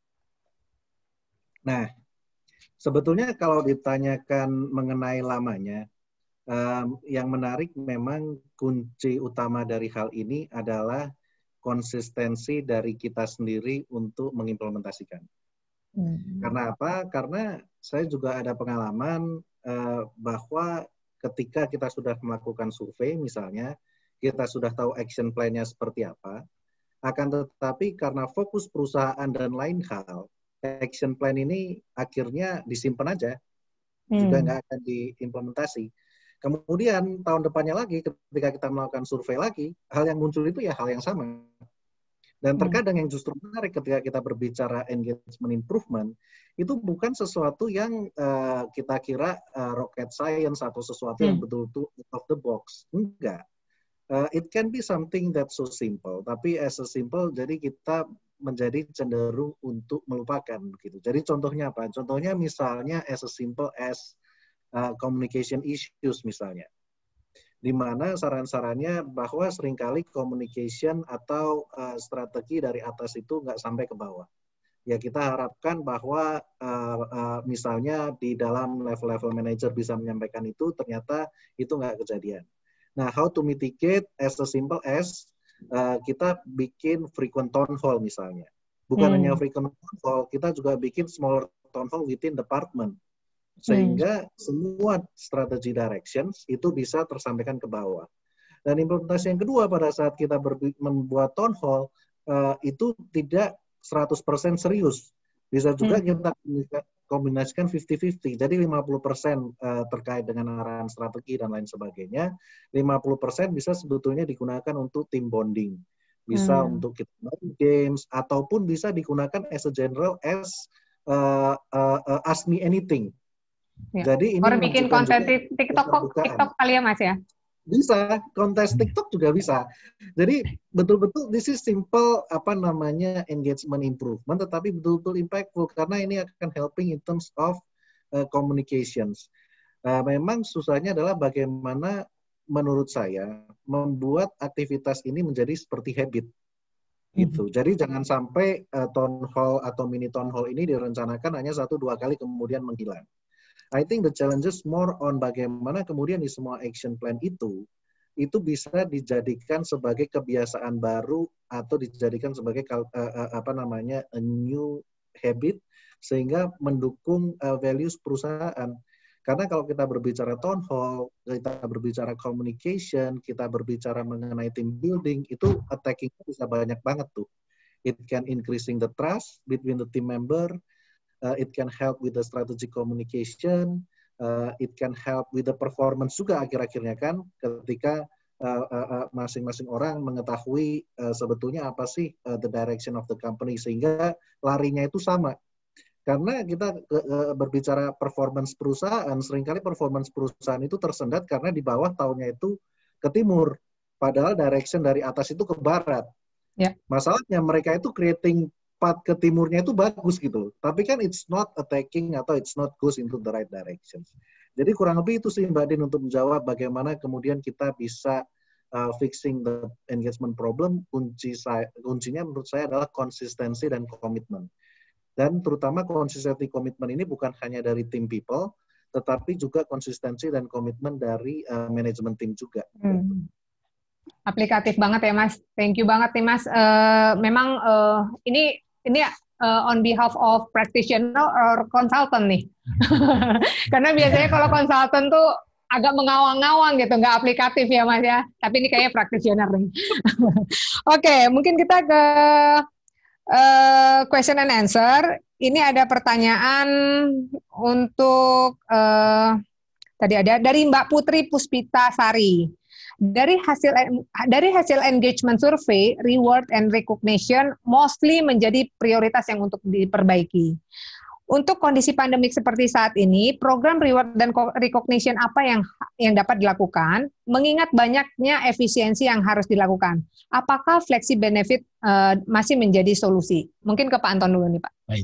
Nah, sebetulnya kalau ditanyakan mengenai lamanya, Um, yang menarik memang kunci utama dari hal ini adalah konsistensi dari kita sendiri untuk mengimplementasikan. Hmm. Karena apa? Karena saya juga ada pengalaman uh, bahwa ketika kita sudah melakukan survei misalnya, kita sudah tahu action plan-nya seperti apa, akan tetapi karena fokus perusahaan dan lain hal, action plan ini akhirnya disimpan aja, hmm. juga nggak akan diimplementasi. Kemudian tahun depannya lagi ketika kita melakukan survei lagi, hal yang muncul itu ya hal yang sama. Dan terkadang yang justru menarik ketika kita berbicara engagement improvement, itu bukan sesuatu yang uh, kita kira uh, rocket science atau sesuatu yang betul-betul out of the box. Enggak. Uh, it can be something that's so simple. Tapi as a simple, jadi kita menjadi cenderung untuk melupakan. Gitu. Jadi contohnya apa? Contohnya misalnya as a simple as Uh, communication issues misalnya, di mana saran-sarannya bahwa seringkali communication atau uh, strategi dari atas itu nggak sampai ke bawah. Ya kita harapkan bahwa uh, uh, misalnya di dalam level-level manager bisa menyampaikan itu, ternyata itu nggak kejadian. Nah, how to mitigate as a simple as uh, kita bikin frequent town hall misalnya. Bukan hmm. hanya frequent town hall, kita juga bikin smaller town hall within department. Sehingga hmm. semua strategi directions itu bisa tersampaikan ke bawah. Dan implementasi yang kedua pada saat kita membuat town hall, uh, itu tidak seratus persen serius. Bisa juga hmm. kita kombinasikan lima puluh lima puluh. Jadi lima puluh persen uh, terkait dengan arahan strategi dan lain sebagainya. lima puluh persen bisa sebetulnya digunakan untuk team bonding. Bisa hmm. untuk kita main games, ataupun bisa digunakan as a general as uh, uh, uh, ask me anything. Ya. Jadi ini orang bikin konten TikTok, TikTok kali ya Mas ya? Bisa, kontes TikTok juga bisa. Jadi betul-betul this is simple apa namanya engagement improvement, tetapi betul-betul impactful karena ini akan helping in terms of uh, communications. Uh, memang susahnya adalah bagaimana menurut saya membuat aktivitas ini menjadi seperti habit. Gitu. Hmm. Jadi jangan sampai uh, town hall atau mini town hall ini direncanakan hanya satu dua kali kemudian menghilang. I think the challenges more on bagaimana kemudian di semua action plan itu, itu bisa dijadikan sebagai kebiasaan baru atau dijadikan sebagai uh, uh, apa namanya a new habit sehingga mendukung uh, values perusahaan. Karena kalau kita berbicara town hall, kita berbicara communication, kita berbicara mengenai team building, itu attacking bisa banyak banget tuh. It can increasing the trust between the team member. Uh, it can help with the strategic communication, uh, it can help with the performance juga akhir-akhirnya kan, ketika uh, uh, uh, masing-masing orang mengetahui uh, sebetulnya apa sih uh, the direction of the company, sehingga larinya itu sama. Karena kita uh, berbicara performance perusahaan, seringkali performance perusahaan itu tersendat karena di bawah tahunnya itu ke timur, padahal direction dari atas itu ke barat. Yeah. Masalahnya mereka itu creating path ke timurnya itu bagus gitu, tapi kan it's not attacking atau it's not goes into the right directions. Jadi kurang lebih itu sih Mbak Din untuk menjawab bagaimana kemudian kita bisa uh, fixing the engagement problem. Kunci saya, kuncinya menurut saya adalah konsistensi dan komitmen. Dan terutama konsistensi komitmen ini bukan hanya dari tim people, tetapi juga konsistensi dan komitmen dari uh, manajemen tim juga. Hmm. Aplikatif banget ya Mas. Thank you banget nih Mas. Uh, memang uh, ini ini uh, on behalf of practitioner or consultant nih. Karena biasanya kalau consultant tuh agak mengawang-awang gitu, nggak aplikatif ya Mas ya. Tapi ini kayaknya practitioner nih. Oke, okay, mungkin kita ke uh, question and answer. Ini ada pertanyaan untuk uh, tadi ada dari Mbak Putri Puspita Sari. Dari hasil dari hasil engagement survey, reward and recognition mostly menjadi prioritas yang untuk diperbaiki. Untuk kondisi pandemik seperti saat ini, program reward dan recognition apa yang yang dapat dilakukan, mengingat banyaknya efisiensi yang harus dilakukan. Apakah flexi benefit uh, masih menjadi solusi? Mungkin ke Pak Anton dulu nih, Pak. Baik.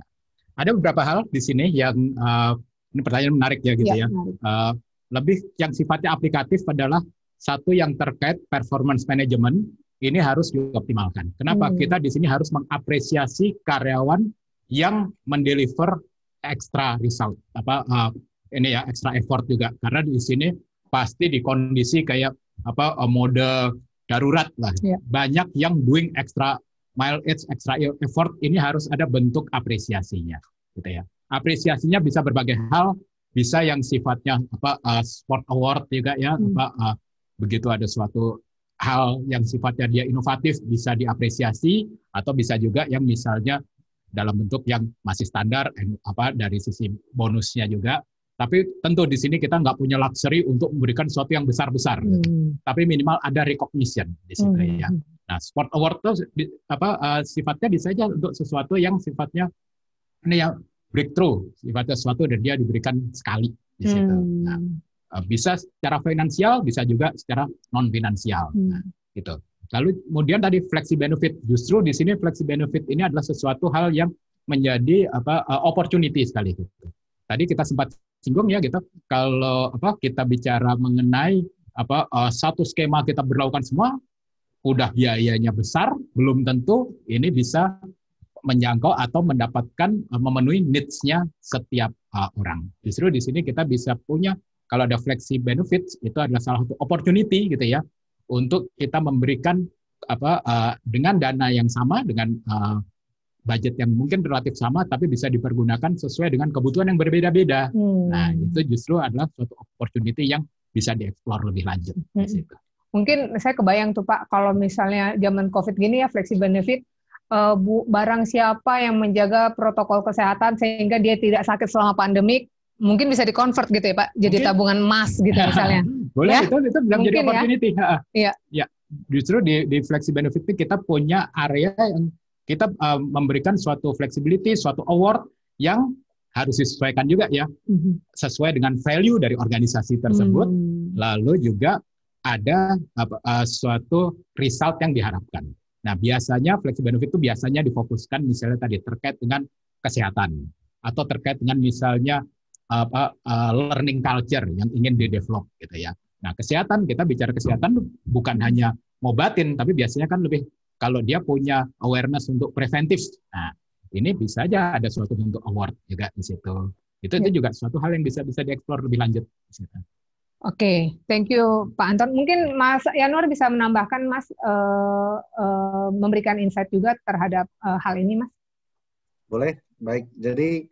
Ada beberapa hal di sini yang uh, ini pertanyaan menarik ya gitu ya. ya. Uh, lebih yang sifatnya aplikatif adalah satu yang terkait performance management ini harus dioptimalkan. Kenapa? Hmm. Kita di sini harus mengapresiasi karyawan yang mendeliver extra result, apa uh, ini ya extra effort juga, karena di sini pasti di kondisi kayak apa uh, mode darurat lah, yeah. banyak yang doing extra mile, extra effort, ini harus ada bentuk apresiasinya, gitu ya. Apresiasinya bisa berbagai hal, bisa yang sifatnya apa uh, sport award juga ya, hmm. apa uh, begitu ada suatu hal yang sifatnya dia inovatif bisa diapresiasi, atau bisa juga yang misalnya dalam bentuk yang masih standar, apa dari sisi bonusnya juga. Tapi tentu di sini kita nggak punya luxury untuk memberikan sesuatu yang besar-besar. Hmm. Tapi minimal ada recognition di situ hmm. ya. Nah, sport award itu apa uh, sifatnya bisa saja untuk sesuatu yang sifatnya ini ya breakthrough, sifatnya sesuatu dan dia diberikan sekali di situ. Hmm. Nah, uh, bisa secara finansial, bisa juga secara non finansial. Hmm. Nah, gitu. Lalu kemudian tadi flexi benefit, justru di sini flexi benefit ini adalah sesuatu hal yang menjadi apa uh, opportunity sekali gitu. Tadi kita sempat singgung ya gitu. Kalau apa kita bicara mengenai apa uh, satu skema kita berlakukan semua, udah biayanya besar, belum tentu ini bisa menjangkau atau mendapatkan uh, memenuhi needs-nya setiap uh, orang. Justru di sini kita bisa punya kalau ada flexi benefits itu adalah salah satu opportunity gitu ya, untuk kita memberikan apa uh, dengan dana yang sama, dengan uh, budget yang mungkin relatif sama, tapi bisa dipergunakan sesuai dengan kebutuhan yang berbeda-beda. Hmm. Nah, itu justru adalah suatu opportunity yang bisa dieksplor lebih lanjut. Hmm. Di situ. Mungkin saya kebayang tuh Pak, kalau misalnya zaman COVID gini ya, flexi benefit, uh, bu, barang siapa yang menjaga protokol kesehatan sehingga dia tidak sakit selama pandemik, mungkin bisa di-convert gitu ya Pak, jadi mungkin tabungan emas gitu misalnya. Boleh, ya? itu itu bisa menjadi opportunity. Ya? Iya. Ya, justru di di flexi benefit kita punya area yang kita uh, memberikan suatu flexibility, suatu award yang harus disesuaikan juga ya, mm-hmm. sesuai dengan value dari organisasi tersebut. Mm. Lalu juga ada uh, uh, suatu result yang diharapkan. Nah, biasanya flexi benefit itu biasanya difokuskan misalnya tadi terkait dengan kesehatan atau terkait dengan misalnya apa uh, learning culture yang ingin di-develop gitu ya. Nah, kesehatan, kita bicara kesehatan bukan hanya ngobatin, tapi biasanya kan lebih kalau dia punya awareness untuk preventif. Nah, ini bisa aja ada suatu bentuk award juga di situ. Itu ya. Itu juga suatu hal yang bisa bisa dieksplor lebih lanjut di situ. Oke, okay. Thank you Pak Anton. Mungkin Mas Yanuar bisa menambahkan Mas uh, uh, memberikan insight juga terhadap uh, hal ini, Mas. Boleh, baik. Jadi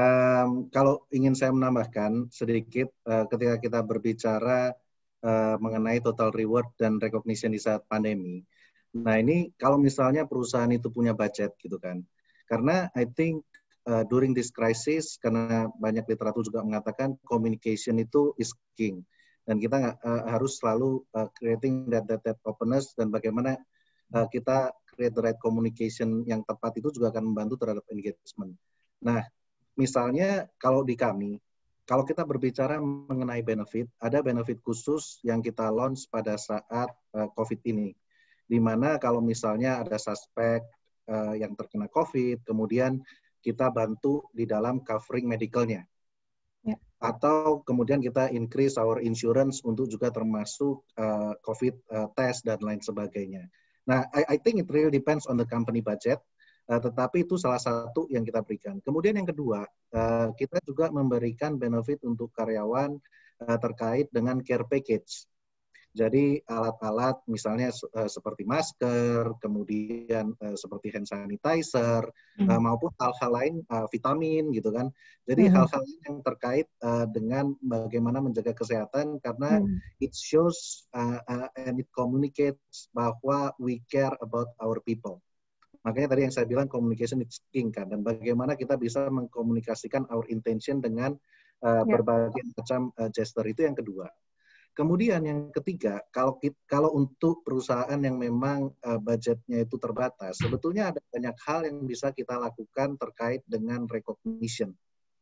Um, kalau ingin saya menambahkan sedikit, uh, ketika kita berbicara uh, mengenai total reward dan recognition di saat pandemi. Nah ini kalau misalnya perusahaan itu punya budget gitu kan. Karena I think uh, during this crisis, karena banyak literatur juga mengatakan communication itu is king. Dan kita uh, harus selalu uh, creating that, that, that openness, dan bagaimana uh, kita create the right communication yang tepat itu juga akan membantu terhadap engagement. Nah, misalnya kalau di kami, kalau kita berbicara mengenai benefit, ada benefit khusus yang kita launch pada saat uh, COVID ini. Di mana kalau misalnya ada suspek uh, yang terkena COVID, kemudian kita bantu di dalam covering medicalnya. Ya. Atau kemudian kita increase our insurance untuk juga termasuk uh, COVID uh, test dan lain sebagainya. Nah, I, I think it really depends on the company budget. Uh, tetapi itu salah satu yang kita berikan. Kemudian yang kedua, uh, kita juga memberikan benefit untuk karyawan uh, terkait dengan care package. Jadi alat-alat misalnya uh, seperti masker, kemudian uh, seperti hand sanitizer, hmm. uh, maupun hal-hal lain, uh, vitamin gitu kan. Jadi hmm. hal-hal yang terkait uh, dengan bagaimana menjaga kesehatan, karena hmm. it shows uh, uh, and it communicates bahwa we care about our people. Makanya tadi yang saya bilang communication is king kan, dan bagaimana kita bisa mengkomunikasikan our intention dengan uh, yeah. berbagai macam uh, gesture, itu yang kedua. Kemudian yang ketiga, kalau kita, kalau untuk perusahaan yang memang uh, budgetnya itu terbatas, sebetulnya ada banyak hal yang bisa kita lakukan terkait dengan recognition.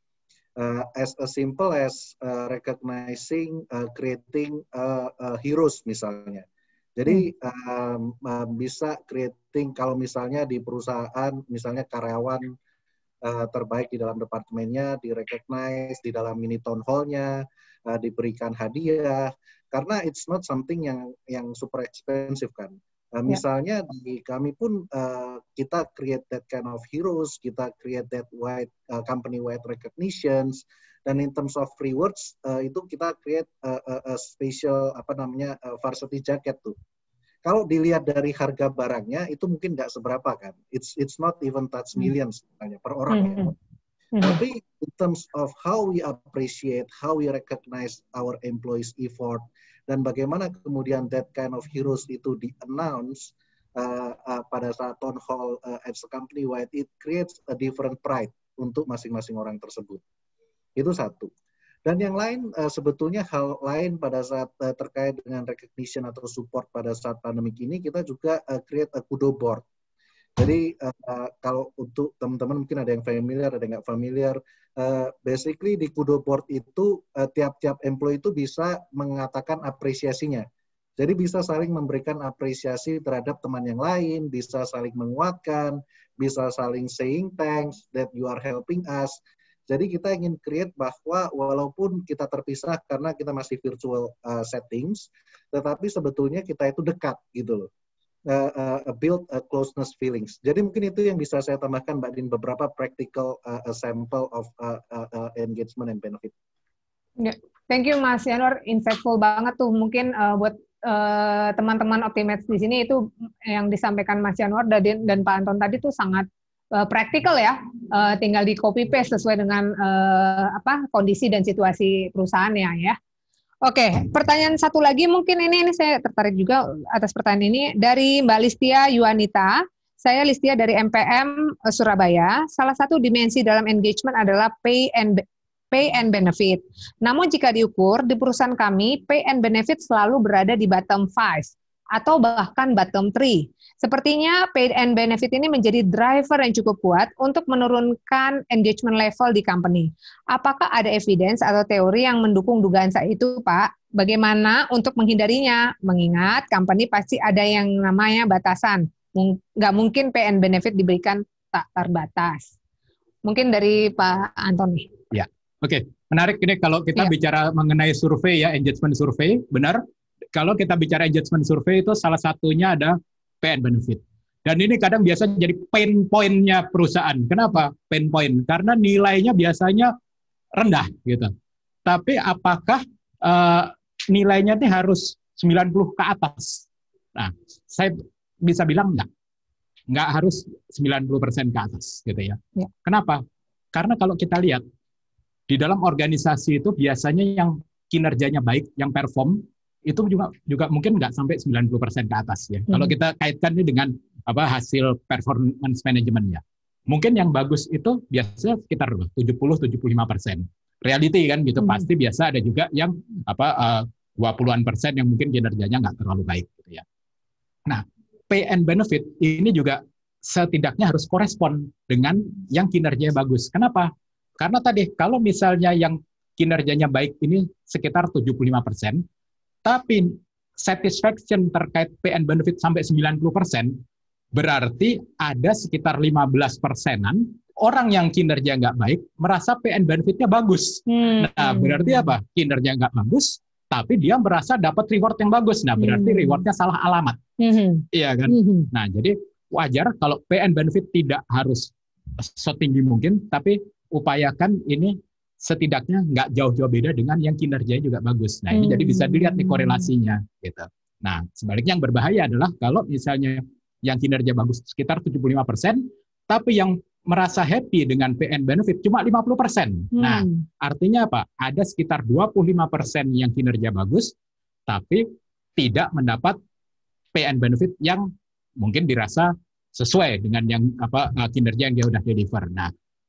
Uh, as a simple as uh, recognizing, uh, creating uh, uh, heroes misalnya. Jadi um, uh, bisa creating, kalau misalnya di perusahaan, misalnya karyawan uh, terbaik di dalam departemennya di-recognize, di dalam mini town hall-nya, uh, diberikan hadiah, karena it's not something yang yang super expensive kan. Uh, misalnya yeah. di kami pun uh, kita create that kind of heroes, kita create that wide uh, company-wide recognitions, dan in terms of rewards uh, itu kita create a, a, a special apa namanya uh, varsity jacket tuh. Kalau dilihat dari harga barangnya itu mungkin nggak seberapa kan. It's it's not even touch millions sebenarnya per orang mm-hmm. ya. Mm-hmm. Tapi in terms of how we appreciate, how we recognize our employees' effort, dan bagaimana kemudian that kind of heroes itu di-announce uh, uh, pada saat town hall uh, as a company wide, it creates a different pride untuk masing-masing orang tersebut. Itu satu. Dan yang lain uh, sebetulnya hal lain pada saat uh, terkait dengan recognition atau support pada saat pandemi ini, kita juga uh, create a kudo board. Jadi uh, kalau untuk teman-teman mungkin ada yang familiar, ada yang nggak familiar, uh, basically di kudo board itu uh, tiap-tiap employee itu bisa mengatakan apresiasinya. Jadi bisa saling memberikan apresiasi terhadap teman yang lain, bisa saling menguatkan, bisa saling saying thanks that you are helping us. Jadi kita ingin create bahwa walaupun kita terpisah karena kita masih virtual uh, settings, tetapi sebetulnya kita itu dekat gitu loh. Uh, uh, build a closeness feelings. Jadi mungkin itu yang bisa saya tambahkan Mbak Din, beberapa practical uh, sample of uh, uh, uh, engagement and benefit. Yeah. Thank you Mas Yanuar, insightful banget tuh. Mungkin uh, buat uh, teman-teman Optimates di sini itu yang disampaikan Mas Yanuar dan, dan Pak Anton tadi tuh sangat Uh, praktikal ya, uh, tinggal di copy paste sesuai dengan uh, apa kondisi dan situasi perusahaannya ya. Oke, pertanyaan satu lagi mungkin ini ini saya tertarik juga atas pertanyaan ini dari Mbak Listia Yuanita. Saya Listia dari M P M uh, Surabaya. Salah satu dimensi dalam engagement adalah pay and pay and benefit. Namun jika diukur di perusahaan kami, pay and benefit selalu berada di bottom five atau bahkan bottom three. Sepertinya paid and benefit ini menjadi driver yang cukup kuat untuk menurunkan engagement level di company. Apakah ada evidence atau teori yang mendukung dugaan saya itu, Pak? Bagaimana untuk menghindarinya? Mengingat company pasti ada yang namanya batasan. Nggak mungkin pay and benefit diberikan tak terbatas. Mungkin dari Pak Antoni. Ya, oke. Okay. Menarik ini kalau kita ya. bicara mengenai survei ya, engagement survei, benar. Kalau kita bicara engagement survei itu salah satunya ada pay and benefit. Dan ini kadang biasa jadi pain point-nya perusahaan. Kenapa pain point? Karena nilainya biasanya rendah gitu. Tapi apakah uh, nilainya ini harus sembilan puluh ke atas? Nah, saya bisa bilang enggak. Enggak harus sembilan puluh persen ke atas gitu ya. ya. Kenapa? Karena kalau kita lihat di dalam organisasi itu biasanya yang kinerjanya baik, yang perform itu juga juga mungkin nggak sampai sembilan puluh persen ke atas ya. Hmm. Kalau kita kaitkan ini dengan apa hasil performance management ya. Mungkin yang bagus itu biasanya sekitar tujuh puluh sampai tujuh puluh lima persen. Reality kan gitu. Hmm. Pasti biasa ada juga yang apa uh, dua puluhan persen yang mungkin kinerjanya nggak terlalu baik gitu ya. Nah, pay and benefit ini juga setidaknya harus korespon dengan yang kinerjanya bagus. Kenapa? Karena tadi kalau misalnya yang kinerjanya baik ini sekitar tujuh puluh lima persen, tapi satisfaction terkait pay and benefit sampai sembilan puluh persen, berarti ada sekitar lima belas persenan orang yang kinerja nggak baik merasa pay and benefitnya bagus. Hmm. Nah, berarti apa? Kinerja nggak bagus, tapi dia merasa dapat reward yang bagus. Nah, berarti hmm. rewardnya salah alamat. Hmm. Iya kan? Hmm. Nah, jadi wajar kalau pay and benefit tidak harus setinggi mungkin, tapi upayakan ini setidaknya nggak jauh-jauh beda dengan yang kinerjanya juga bagus. Nah, ini hmm. jadi bisa dilihat nih korelasinya gitu. Nah, sebaliknya yang berbahaya adalah kalau misalnya yang kinerja bagus sekitar tujuh puluh lima persen, tapi yang merasa happy dengan pay and benefit cuma lima puluh persen. Hmm. Nah, artinya apa? Ada sekitar dua puluh lima persen yang kinerja bagus, tapi tidak mendapat pay and benefit yang mungkin dirasa sesuai dengan yang apa kinerja yang dia udah deliver. Nah,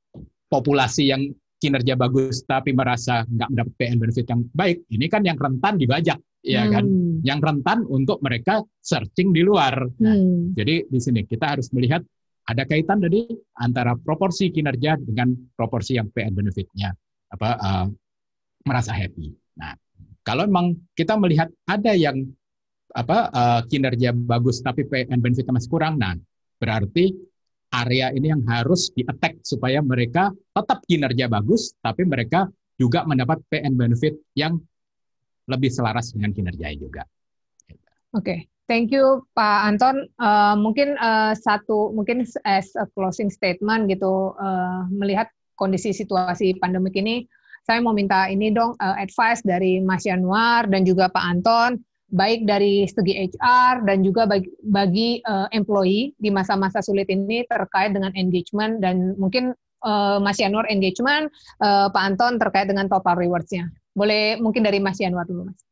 populasi yang kinerja bagus tapi merasa nggak mendapat pay and benefit yang baik, ini kan yang rentan dibajak ya kan, Hmm. yang rentan untuk mereka searching di luar. Nah, Hmm. jadi di sini kita harus melihat ada kaitan tadi antara proporsi kinerja dengan proporsi yang P and benefit-nya apa uh, merasa happy. Nah, kalau memang kita melihat ada yang apa uh, kinerja bagus tapi P and benefit-nya masih kurang, nah berarti area ini yang harus di-attack supaya mereka tetap kinerja bagus tapi mereka juga mendapat P and benefit yang lebih selaras dengan kinerjanya juga. Oke, okay. Thank you Pak Anton. Uh, mungkin uh, satu, mungkin as a closing statement gitu, uh, melihat kondisi situasi pandemik ini, saya mau minta ini dong uh, advice dari Mas Yanuar dan juga Pak Anton, baik dari segi H R dan juga bagi, bagi uh, employee di masa-masa sulit ini terkait dengan engagement dan mungkin uh, Mas Yanuar engagement, uh, Pak Anton terkait dengan total rewards-nya. Boleh mungkin dari Mas Yanuar dulu, Mas.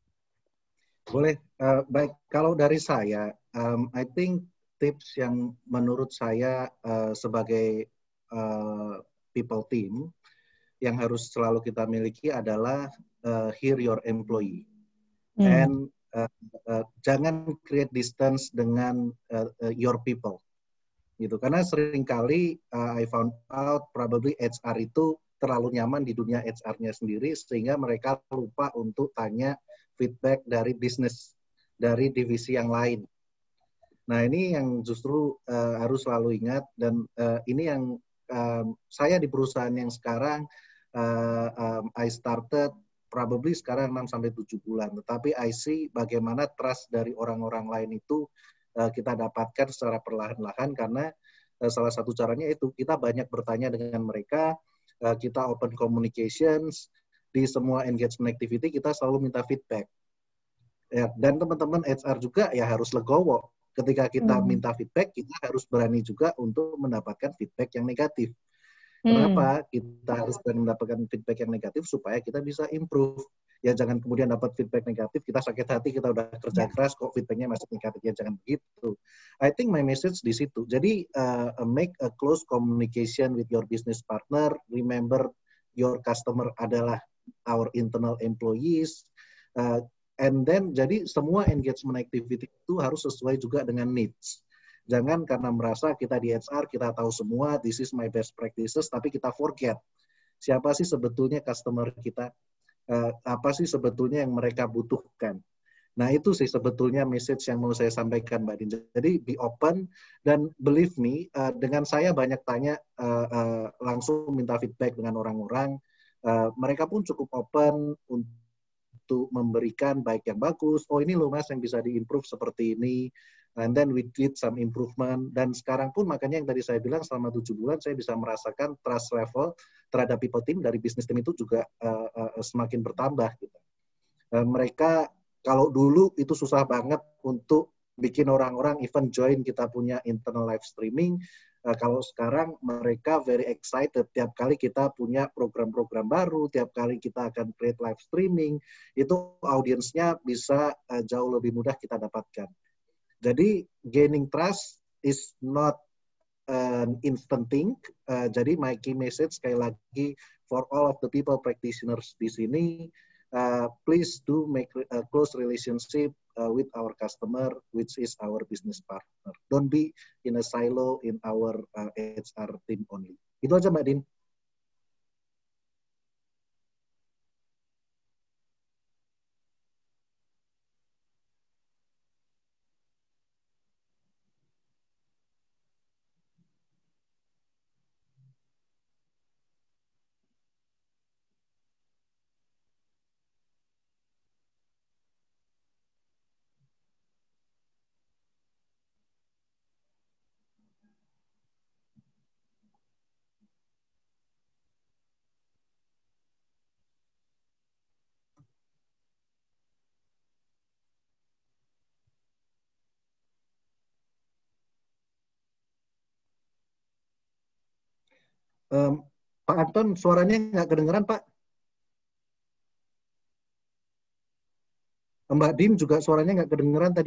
Boleh. Uh, baik, kalau dari saya, um, I think tips yang menurut saya uh, sebagai uh, people team yang harus selalu kita miliki adalah uh, hear your employee. Hmm. And uh, uh, jangan create distance dengan uh, uh, your people. Gitu. Karena seringkali uh, I found out probably H R itu terlalu nyaman di dunia H R-nya sendiri sehingga mereka lupa untuk tanya feedback dari bisnis, dari divisi yang lain. Nah ini yang justru uh, harus selalu ingat dan uh, ini yang um, saya di perusahaan yang sekarang uh, um, I started probably sekarang enam sampai tujuh bulan, tetapi I see bagaimana trust dari orang-orang lain itu uh, kita dapatkan secara perlahan-lahan karena uh, salah satu caranya itu kita banyak bertanya dengan mereka, uh, kita open communications, di semua engagement activity kita selalu minta feedback. Ya, dan teman-teman H R juga ya harus legowo. Ketika kita hmm. minta feedback, kita harus berani juga untuk mendapatkan feedback yang negatif. Hmm. Kenapa? Kita harus berani mendapatkan feedback yang negatif supaya kita bisa improve. Ya jangan kemudian dapat feedback negatif, kita sakit hati, kita udah kerja keras, kok feedbacknya masih negatif. Ya jangan begitu. I think my message di situ. Jadi uh, make a close communication with your business partner. Remember your customer adalah our internal employees, uh, and then jadi semua engagement activity itu harus sesuai juga dengan needs. Jangan karena merasa kita di H R kita tahu semua, this is my best practices, tapi kita forget siapa sih sebetulnya customer kita, uh, apa sih sebetulnya yang mereka butuhkan. Nah itu sih sebetulnya message yang mau saya sampaikan Mbak Din. Jadi be open dan believe me, uh, dengan saya banyak tanya uh, uh, langsung minta feedback dengan orang-orang. Uh, mereka pun cukup open untuk memberikan baik yang bagus. Oh ini loh mas yang bisa diimprove seperti ini. And then we did some improvement. Dan sekarang pun makanya yang tadi saya bilang selama tujuh bulan saya bisa merasakan trust level terhadap people team dari bisnis team itu juga uh, uh, semakin bertambah. Gitu. Uh, mereka kalau dulu itu susah banget untuk bikin orang-orang even join kita punya internal live streaming. Uh, kalau sekarang mereka very excited tiap kali kita punya program-program baru, tiap kali kita akan create live streaming, itu audiensnya bisa uh, jauh lebih mudah kita dapatkan. Jadi gaining trust is not an instant thing. Uh, jadi my key message sekali lagi for all of the people practitioners di sini, uh, please do make a close relationship Uh, with our customer, which is our business partner. Don't be in a silo in our uh, H R team only. Itu aja Mbak Din. Um, Pak Anton, suaranya nggak kedengeran, Pak. Mbak Din juga suaranya nggak kedengeran tadi.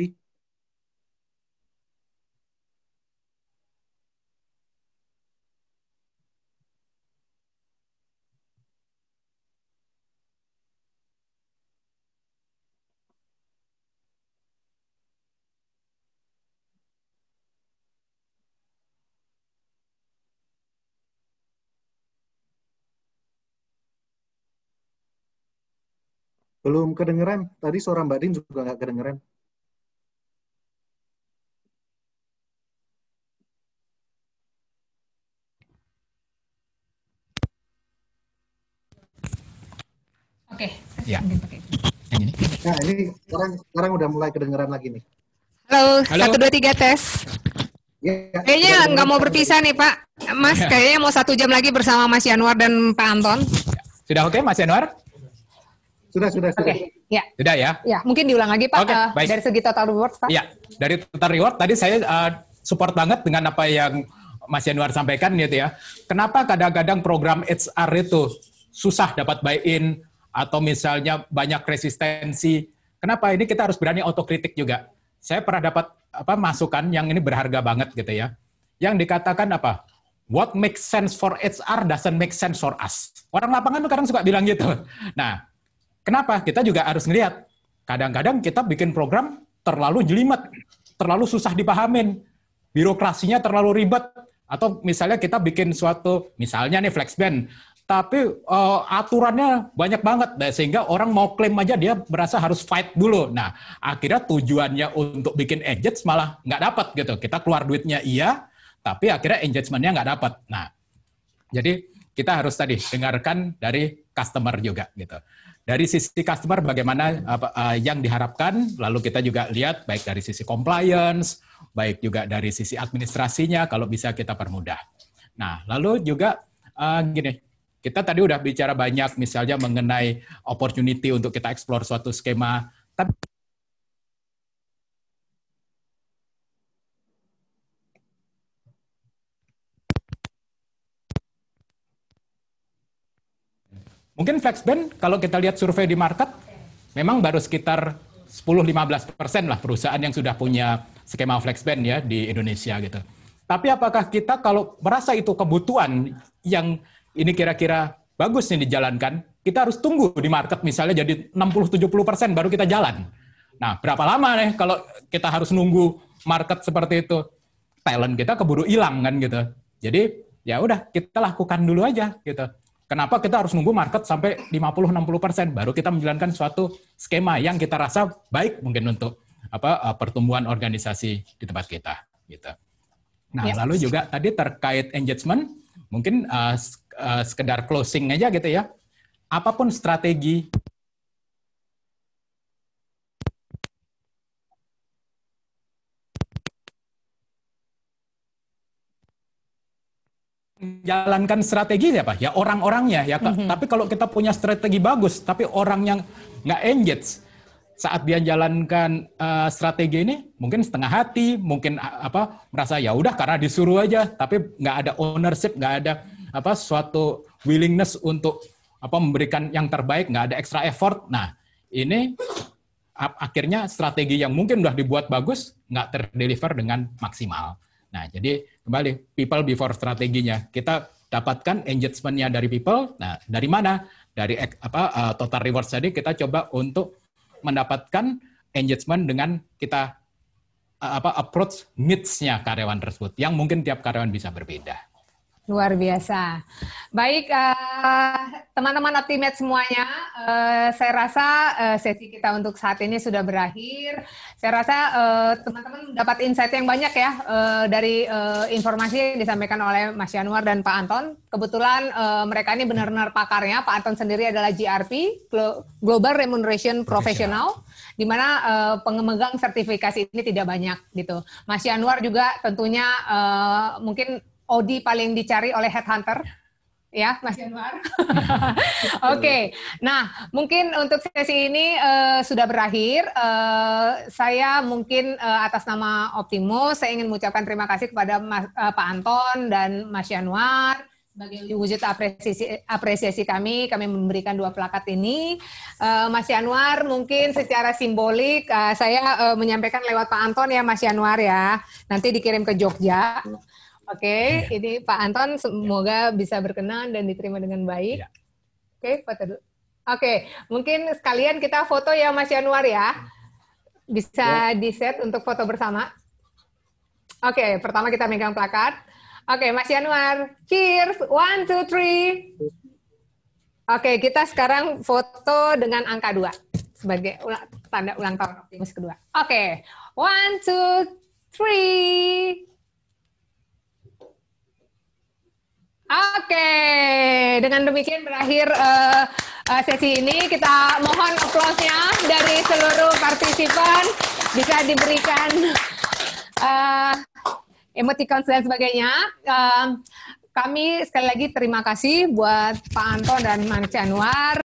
Belum kedengeran. Tadi suara Mbak Din juga nggak kedengeran. Oke. Ya. Yang ini. Nah, ini sekarang, sekarang udah mulai kedengeran lagi nih. Halo, Halo. satu dua tiga tes. Ya, Kayaknya nggak mau berpisah nih Pak. Mas, kayaknya mau satu jam lagi bersama Mas Yanuar dan Pak Anton. Sudah oke, Mas Yanuar? Sudah, sudah, sudah. Oke, ya. Sudah ya? Ya, mungkin diulang lagi Pak. Oke, uh, baik. dari segi total rewards Pak. Iya, dari total reward tadi saya uh, support banget dengan apa yang Mas Yanuar sampaikan gitu ya. Kenapa kadang-kadang program H R itu susah dapat buy-in atau misalnya banyak resistensi? Kenapa? Ini kita harus berani otokritik juga. Saya pernah dapat apa masukan yang ini berharga banget gitu ya. Yang dikatakan apa? What makes sense for H R doesn't make sense for us. Orang lapangan tuh kadang suka bilang gitu. Nah, kenapa? Kita juga harus ngelihat. Kadang-kadang kita bikin program terlalu jelimet, terlalu susah dipahamin, birokrasinya terlalu ribet, atau misalnya kita bikin suatu, misalnya nih FlexBand, tapi uh, aturannya banyak banget, nah, sehingga orang mau klaim aja dia merasa harus fight dulu. Nah, akhirnya tujuannya untuk bikin engage malah nggak dapat gitu. Kita keluar duitnya iya, tapi akhirnya engagement-nya nggak dapat. Nah, jadi kita harus tadi dengarkan dari customer juga gitu. Dari sisi customer bagaimana apa, uh, yang diharapkan, lalu kita juga lihat baik dari sisi compliance, baik juga dari sisi administrasinya, kalau bisa kita permudah. Nah, lalu juga uh, gini, kita tadi udah bicara banyak misalnya mengenai opportunity untuk kita explore suatu skema, tapi mungkin FlexBand, kalau kita lihat survei di market, memang baru sekitar sepuluh sampai lima belas persen lah perusahaan yang sudah punya skema FlexBand ya di Indonesia gitu. Tapi apakah kita kalau merasa itu kebutuhan yang ini kira-kira bagus nih dijalankan, kita harus tunggu di market misalnya jadi enam puluh sampai tujuh puluh persen baru kita jalan. Nah, berapa lama nih kalau kita harus nunggu market seperti itu? Talent kita keburu hilang kan gitu. Jadi ya udah kita lakukan dulu aja gitu. Kenapa kita harus nunggu market sampai lima puluh sampai enam puluh persen baru kita menjalankan suatu skema yang kita rasa baik mungkin untuk apa pertumbuhan organisasi di tempat kita gitu. Nah, ya. Lalu juga tadi terkait engagement mungkin uh, uh, sekedar closing aja gitu ya. Apapun strategi jalankan strategi apa? Ya orang-orangnya ya. Mm-hmm. Tapi kalau kita punya strategi bagus, tapi orang yang nggak engage saat dia jalankan uh, strategi ini, mungkin setengah hati, mungkin uh, apa merasa ya udah karena disuruh aja, tapi nggak ada ownership, nggak ada apa suatu willingness untuk apa memberikan yang terbaik, nggak ada extra effort. Nah ini akhirnya strategi yang mungkin udah dibuat bagus nggak terdeliver dengan maksimal. Nah, jadi kembali people before strateginya. Kita dapatkan engagement-nya dari people. Nah, dari mana? Dari apa uh, total rewards tadi kita coba untuk mendapatkan engagement dengan kita uh, apa approach needs-nya karyawan tersebut yang mungkin tiap karyawan bisa berbeda. Luar biasa. Baik, uh, teman-teman Optimate semuanya, uh, saya rasa uh, sesi kita untuk saat ini sudah berakhir. Saya rasa uh, teman-teman dapat insight yang banyak ya uh, dari uh, informasi yang disampaikan oleh Mas Yanuar dan Pak Anton. Kebetulan uh, mereka ini benar-benar pakarnya. Pak Anton sendiri adalah G R P, Global Remuneration Professional, di mana uh, pengemegang sertifikasi ini tidak banyak gitu. Mas Yanuar juga tentunya uh, mungkin O D paling dicari oleh headhunter, ya Mas Yanuar. Oke, okay. Nah mungkin untuk sesi ini uh, sudah berakhir. Uh, saya mungkin uh, atas nama Optimus, saya ingin mengucapkan terima kasih kepada Mas, uh, Pak Anton dan Mas Yanuar. Sebagai wujud apresiasi, apresiasi kami, kami memberikan dua plakat ini. Uh, Mas Yanuar mungkin secara simbolik, uh, saya uh, menyampaikan lewat Pak Anton ya Mas Yanuar ya, nanti dikirim ke Jogja. Oke, okay, ya. Ini Pak Anton semoga ya. Bisa berkenan dan diterima dengan baik. Ya. Oke, okay, foto dulu. Oke, okay, mungkin sekalian kita foto ya Mas Yanuar ya. Bisa ya. Di-set untuk foto bersama. Oke, okay, pertama kita megang plakat. Oke, okay, Mas Yanuar. Cheers. One, two, three. Oke, okay, kita sekarang foto dengan angka dua. sebagai ulang, tanda ulang tahun Optimus kedua. Oke, okay. one, two, three. Oke, okay. Dengan demikian berakhir uh, uh, sesi ini. Kita mohon aplausnya dari seluruh partisipan. Bisa diberikan uh, emoticon dan sebagainya. Uh, kami sekali lagi terima kasih buat Pak Anton dan Mas Anwar.